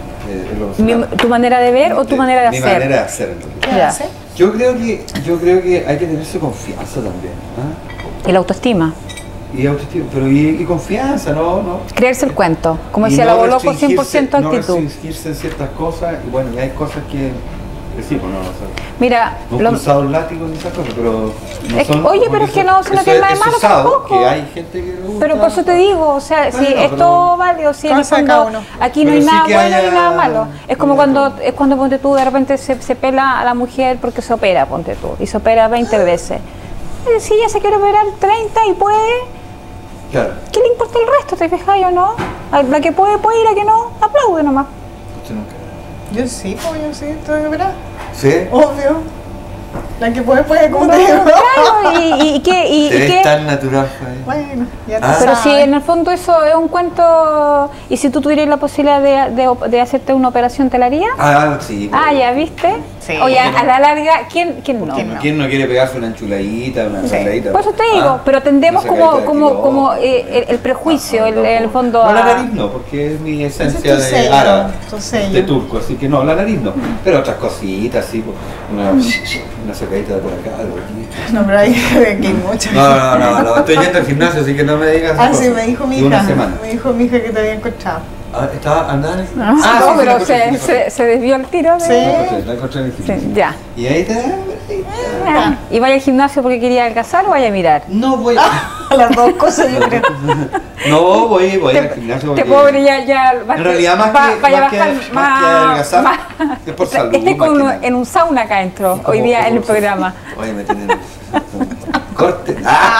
I: ¿Tu manera de ver o tu manera de
A: mi
I: hacer?
A: manera de hacer. Entonces.
H: ¿Qué
I: Ya.
H: hace?
A: Yo creo que hay que tenerse confianza también. ¿Ah?
I: Y la autoestima.
A: Y autoestima, pero y confianza, no.
I: Creerse el cuento, como
A: Y
I: decía
A: no
I: la Boloco,
A: restringirse-
I: 100%
A: No
I: actitud.
A: restringirse en ciertas cosas, y bueno, y hay cosas que sí, pues no,
I: Mira,
A: no he usado el látigo ni esas cosas, pero no
I: Es que-
A: son,
I: oye, pero
A: porque
I: es que no se
A: eso
I: le tiene nada de
A: es
I: malo
A: usado,
I: tampoco.
A: que hay gente que le gusta.
I: pero por eso te digo, o sea, si
A: Bueno,
I: es
A: pero-
I: todo válido, si en el
H: Cosa de
I: fondo
H: cada uno.
I: aquí no
A: Pero
I: hay
A: sí
I: nada
A: que
I: bueno
A: haya-
I: ni nada malo. Es como
A: Bueno,
I: cuando ponte tú de repente se pela a la mujer porque se opera, ponte tú, y se opera 20 veces. Si ella se quiere operar 30 y puede,
A: Claro,
I: ¿qué le importa el resto? ¿Te fijas yo no? La que puede ir, la que no, aplaude nomás.
A: usted nunca.
H: Yo sí, estoy verdad.
A: ¿Sí?
H: Obvio. La que puede, como te digo.
I: Claro, ¿y qué? ¿Y
A: Te ves
I: qué?
A: tan natural, Fabi.
H: Bueno, ya te
A: Ah.
I: Pero
H: sabes.
I: si en el fondo eso es un cuento, y si tú tuvieras la posibilidad de hacerte una operación, ¿te la harías?
A: Ah, sí.
I: Ah, ya, ¿viste?
H: Sí.
I: Oye, a la larga, ¿quién no?
A: ¿Quién no quiere pegarse una enchuladita, una ensaladita?
I: Por eso te digo,
A: Ah,
I: pero tendemos
A: una sacadita de
I: como
A: kilo.
I: el prejuicio, el fondo...
A: No, la
I: a-
A: nariz no, porque es mi esencia
H: Ese es tu
A: de
H: sello,
A: árabe,
H: tu sello.
A: de turco, así que no, la nariz no. Pero otras cositas, así, pues, una sacadita de por acá, algo aquí.
H: No, pero hay que hay muchas.
A: No, estoy yendo al gimnasio, así que no me digas.
H: Ah,
A: esas
H: sí,
A: cosas.
H: me dijo mi
A: De una
H: hija.
A: semana.
H: Me dijo mi hija que te había encontrado.
A: ¿Andaba en el
I: No,
A: sí,
I: pero
A: la encontré,
I: se desvió el tiro.
H: Sí.
A: la encontré en el gimnasio.
I: Sí, ya.
A: Y ahí está.
I: ¿Y vaya al gimnasio porque quería adelgazar o vaya a mirar?
A: No voy.
H: Las dos cosas yo creo.
A: No, voy al gimnasio.
I: Te
A: porque-
I: pobre ya va,
A: En realidad, más que adelgazar, es por salud.
I: Esté
A: más que nada.
I: en un sauna acá adentro, hoy día en el programa.
A: Oye, me tienen. Corte.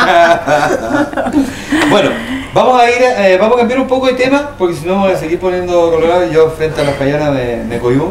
A: Bueno, vamos a cambiar un poco de tema, porque si no voy a seguir poniendo colorado. Yo frente a la Fayana me cohibo.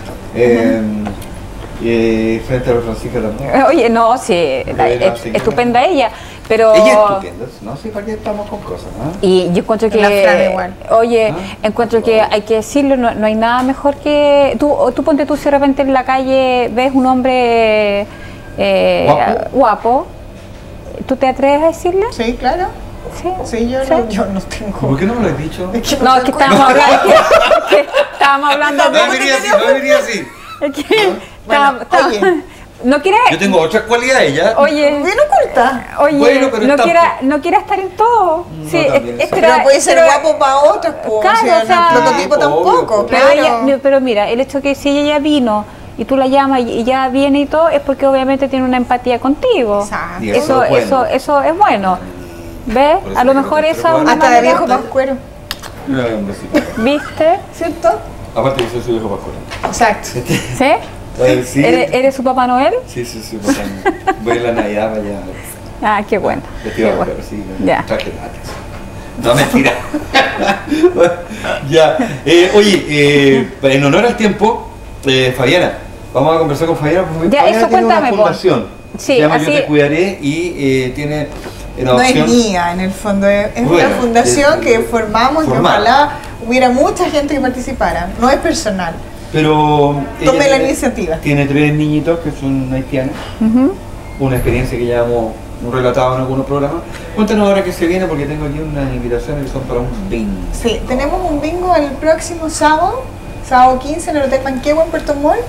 A: Y frente a los Francisca también.
I: Oye, no, sí, estupenda ella, pero...
A: Ella es estupenda, no sé para qué estamos con cosas, ¿no?
I: Y yo encuentro
H: La Fran
I: que,
H: igual.
I: oye, encuentro que hay que decirlo, no hay nada mejor que... Tú ponte tú si de repente en la calle ves un hombre guapo, ¿tú te atreves a decirle?
H: Sí, claro.
I: Sí.
H: Sí, yo no tengo.
A: ¿Por qué no me lo has dicho?
H: Es que
I: No, es que estábamos hablando, que estábamos hablando
A: No debería así.
I: es que
H: Bueno, oye.
I: no quiere,
A: Yo tengo otras cualidades ya.
I: oye,
H: Bien oculta.
I: oye,
A: Bueno, pero
I: no quiera estar en todo. Sí,
A: también es
H: Pero puede ser guapo para otros, pues.
I: Claro,
H: o sea,
I: o sea,
H: no, prototipo
A: obvio,
H: tampoco.
A: pues.
I: Pero, pero mira, el hecho que si ella ya vino y tú la llamas y ya viene y todo, es porque obviamente tiene una empatía contigo.
H: Exacto.
A: Y
I: Eso es bueno. ¿Ves?
A: Por eso
I: A lo
A: que
I: mejor
A: no te
I: esa es
A: preocupes.
I: una
H: Hasta de
I: manera-
H: viejo pascuero.
A: Un besito.
I: ¿Viste?
H: ¿Cierto?
A: Aparte que soy su viejo pascual.
H: Exacto.
I: ¿Sí?
A: Sí.
I: ¿Eres su Papá Noel?
A: Sí, bacán. Voy en la Navidad para allá.
I: Ah, qué bueno.
A: Vestido
I: Qué
A: de
I: bueno.
A: mujer, sí.
I: Ya.
A: Traje látex. No, mentira. Ya. Oye, en honor al tiempo, Fabiana, vamos a conversar con Fabiana. Porque
I: Ya,
A: Fabiana
I: eso
A: tiene
I: cuéntame,
A: una
I: po.
A: fundación.
I: Sí,
A: se llama
I: así-
A: Yo Te Cuidaré y tiene una
H: No es
A: opción.
H: mía, en el fondo. Es
A: Bueno,
H: una fundación
A: es-
H: que formamos y
A: formada.
H: ojalá hubiera mucha gente que participara. No es personal.
A: Pero ella
H: Tome la
A: tiene-
H: iniciativa.
A: Tiene 3 niñitos que son haitianos. Una experiencia que ya hemos relatado en algunos programas. Cuéntanos ahora qué se viene, porque tengo aquí unas invitaciones que son para un bingo.
H: Sí, tenemos un bingo el próximo sábado 15 en el Hotel Manquehue en Puerto Montt.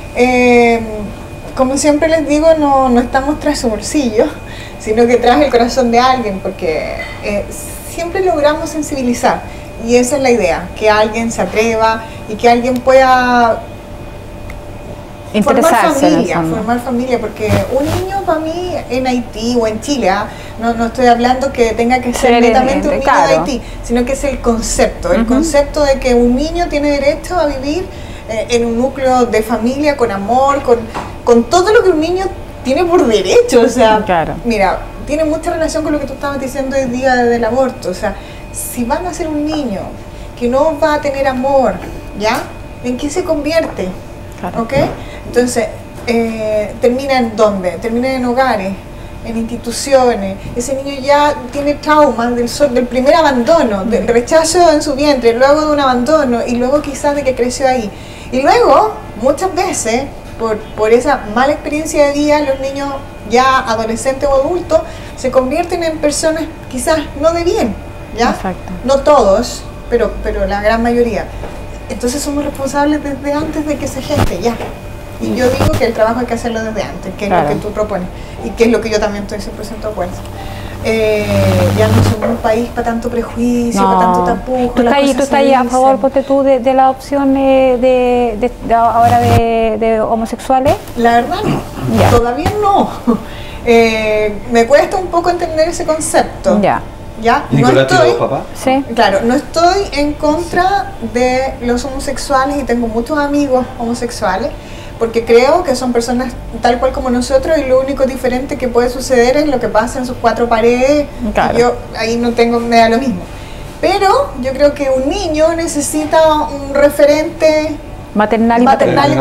H: Como siempre les digo, no estamos tras su bolsillo, sino que tras el corazón de alguien, porque siempre logramos sensibilizar. Y esa es la idea, que alguien se atreva y que alguien pueda
I: Interesarse en el fondo.
H: formar familia, porque un niño para mí en Haití o en Chile, no estoy hablando que tenga que ser
I: Ser
H: netamente un niño
I: claro.
H: de Haití, sino que es el concepto de que un niño tiene derecho a vivir en un núcleo de familia, con amor, con todo lo que un niño tiene por derecho. O sea,
I: Claro.
H: mira, tiene mucha relación con lo que tú estabas diciendo el día del aborto. O sea, si van a ser un niño que no va a tener amor, ¿ya? ¿En qué se convierte?
I: Claro.
H: ¿Ok? Entonces, termina en dónde? Termina en hogares, en instituciones. Ese niño ya tiene traumas del primer abandono, del rechazo en su vientre, luego de un abandono y luego quizás de que creció ahí. Y luego, muchas veces, por esa mala experiencia de vida, los niños ya adolescentes o adultos se convierten en personas quizás no de bien, ¿ya?
I: Exacto.
H: No todos, pero la gran mayoría. Entonces somos responsables desde antes de que se geste, ya. Y yo digo que el trabajo hay que hacerlo desde antes, que es
I: Claro.
H: lo que tú propones, y que es lo que yo también estoy 100% de acuerdo. Ya no somos un país para tanto prejuicio, para tanto tapujo.
I: ¿Tú
H: las
I: estás,
H: cosas
I: tú
H: se
I: estás a
H: dicen.
I: favor, ponte tú, de la opción de ahora de homosexuales?
H: La verdad no,
I: Ya.
H: todavía no. Me cuesta un poco entender ese concepto.
I: Ya.
H: ¿Ya?
A: Nicolás tiene dos papás.
I: Sí.
H: Claro, no estoy en contra de los homosexuales y tengo muchos amigos homosexuales porque creo que son personas tal cual como nosotros y lo único diferente que puede suceder es lo que pasa en sus cuatro paredes.
I: Claro.
H: Y yo ahí me da lo mismo. Pero yo creo que un niño necesita un referente
I: Maternal y
H: maternal,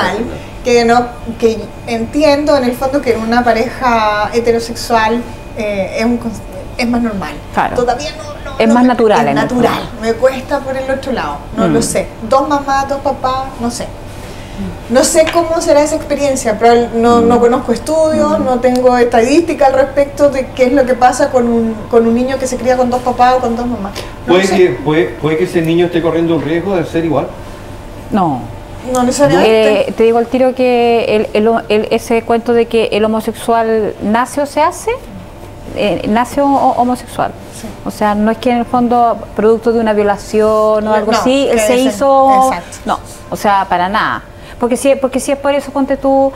H: que entiendo en el fondo que en una pareja heterosexual es más normal.
I: Claro.
H: Todavía
I: Es más natural,
H: Es
I: en el
H: natural.
I: fondo.
H: Me cuesta por el otro lado. No lo sé. 2 mamás, 2 papás, no sé. No sé cómo será esa experiencia, pero no conozco estudios, no tengo estadística al respecto de qué es lo que pasa con un niño que se cría con 2 papás o con 2 mamás. No lo sé.
A: Puede que ese niño esté corriendo un riesgo de ser igual.
I: No.
H: No necesariamente.
I: Te digo al tiro que ese cuento de que el homosexual nace o se hace, nace homosexual. Sí. O sea, no es que en el fondo, producto de una violación o algo así, él se hizo... Exacto. No, o sea, para nada. Porque si es por eso, ponte tú,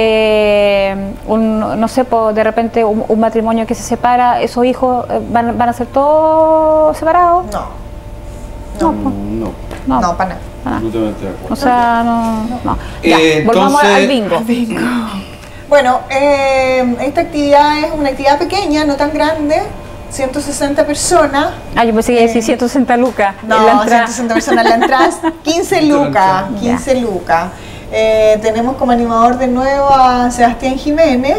I: no sé, de repente un matrimonio que se separa, esos hijos van a ser todos separados.
H: No, para nada.
A: Absolutamente de acuerdo.
I: O sea, no. Ya, volvamos al bingo.
H: Bueno, esta actividad es una actividad pequeña, no tan grande, 160 personas.
I: Ah, yo pensé que iba a decir 160 lucas.
H: No, 160 personas en la entrada, 15 lucas, 15 lucas. Tenemos como animador de nuevo a Sebastián Jiménez.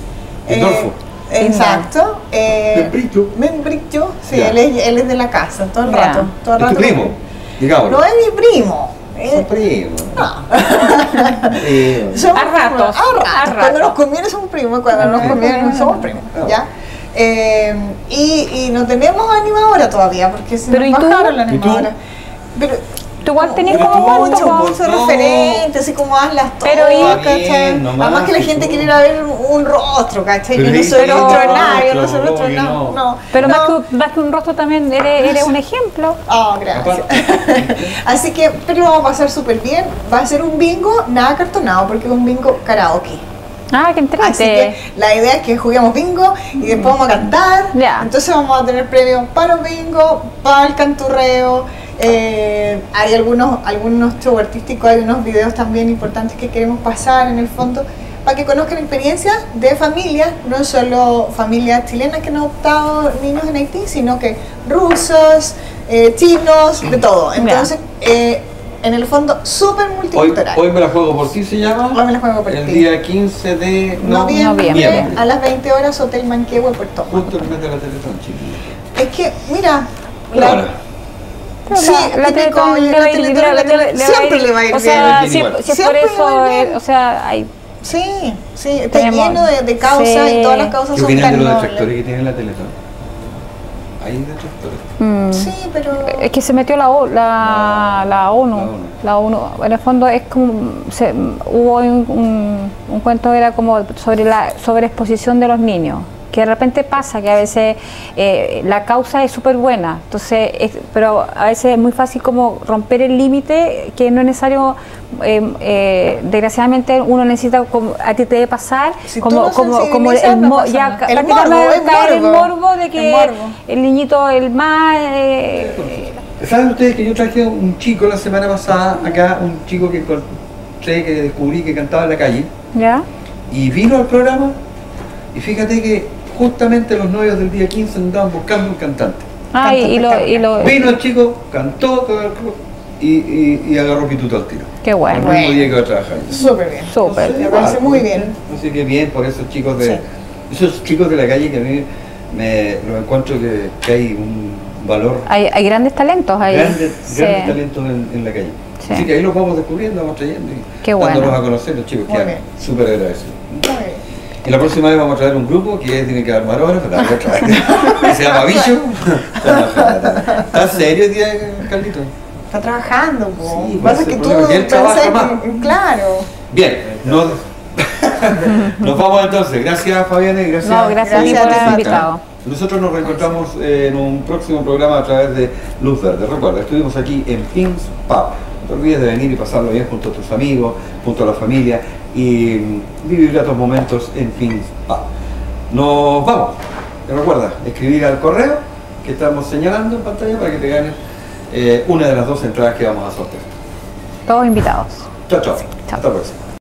H: Exacto. Membrillo, sí, él es de la casa, todo el rato.
A: ¿Es tu primo? Digamos.
H: No es mi primo.
A: Son primos.
H: No.
I: A ratos.
H: Cuando nos conviene somos primos, cuando nos conviene no somos primos. ¿Ya? Y no tenemos animadora todavía, porque se nos bajaron la animadora. Pero
I: tú igual tenés
H: como mucho referente, así como hazlas todas, ¿cachai? Además que la gente quiere ir a ver un rostro, ¿cachai? Yo no soy rostro de nadie, no soy rostro de nada. No.
I: Pero más que un rostro también eres un ejemplo.
H: Gracias. Así que, pero lo vamos a pasar súper bien. Va a ser un bingo nada cartonado, porque es un bingo karaoke.
I: Ah, qué interesante.
H: Así que la idea es que juguemos bingo y después vamos a cantar. Entonces vamos a tener premios para los bingo, para el canturreo. Hay algunos shows artísticos, hay unos videos también importantes que queremos pasar en el fondo para que conozcan experiencias de familias, no solo familias chilenas que han adoptado niños en Haití, sino que rusos, chinos, de todo. Entonces, en el fondo, súper multicultural.
A: Hoy me la juego por ti, ¿se llama?
H: Hoy me la juego por ti.
A: El día 15 de
H: noviembre a las 20 horas, Hotel Manquehue, Puerto Montt.
A: Justo en medio de la Teletón, chicos.
H: Es que, mira,
I: sí, la Teletón siempre le va a ir bien. O sea, si es por eso, o sea, hay...
H: Sí, está lleno de causas y todas las causas son tan nobles.
A: ¿Qué opinan de los detractores que tiene la Teletón? ¿Hay detractores?
H: Sí, pero...
I: Es que se metió la ONU. La ONU. En el fondo es como... hubo un cuento, era como sobre la sobreexposición de los niños. Que de repente pasa que a veces la causa es súper buena, entonces pero a veces es muy fácil como romper el límite, que no es necesario, desgraciadamente uno necesita, como a ti te debe pasar, como el morbo de que el niñito, el más...
A: ¿Saben ustedes que yo traje un chico la semana pasada acá, un chico que descubrí que cantaba en la calle?
I: ¿Ya?
A: Y vino al programa y fíjate que justamente los novios del día 15 andaban buscando un cantante. Vino el chico, cantó y agarró pituto al tiro.
I: Qué bueno.
A: El mismo día que va a trabajar.
H: Súper bien.
I: Súper.
H: Me parece muy bien.
A: Así que bien por esos chicos de la calle que a mí los encuentro que hay un valor.
I: Hay grandes talentos ahí.
A: Grandes talentos en la calle. Sí. Así que ahí los vamos descubriendo, vamos trayendo y dándonos a conocer los chicos, que súper agradecidos. Y la próxima vez vamos a traer un grupo que tiene que armar horas, que se llama Bicho. ¿Estás serio el día, Carlito?
H: Está trabajando, po.
A: Sí,
H: pasa que tú
A: pensás
H: que, claro.
A: Bien, nos vamos entonces. Gracias, Fabián, y gracias
I: a ti por haber invitado.
A: Nosotros nos reencontramos en un próximo programa a través de Luz Verde. Recuerda, estuvimos aquí en Pins Pub. No te olvides de venir y pasarlo bien junto a tus amigos, junto a la familia y vivir estos momentos en Pins Pub. Nos vamos. Recuerda, escribir al correo que estamos señalando en pantalla para que te ganes una de las 2 entradas que vamos a sortear.
I: Todos invitados.
A: Chao, chao. Hasta la próxima.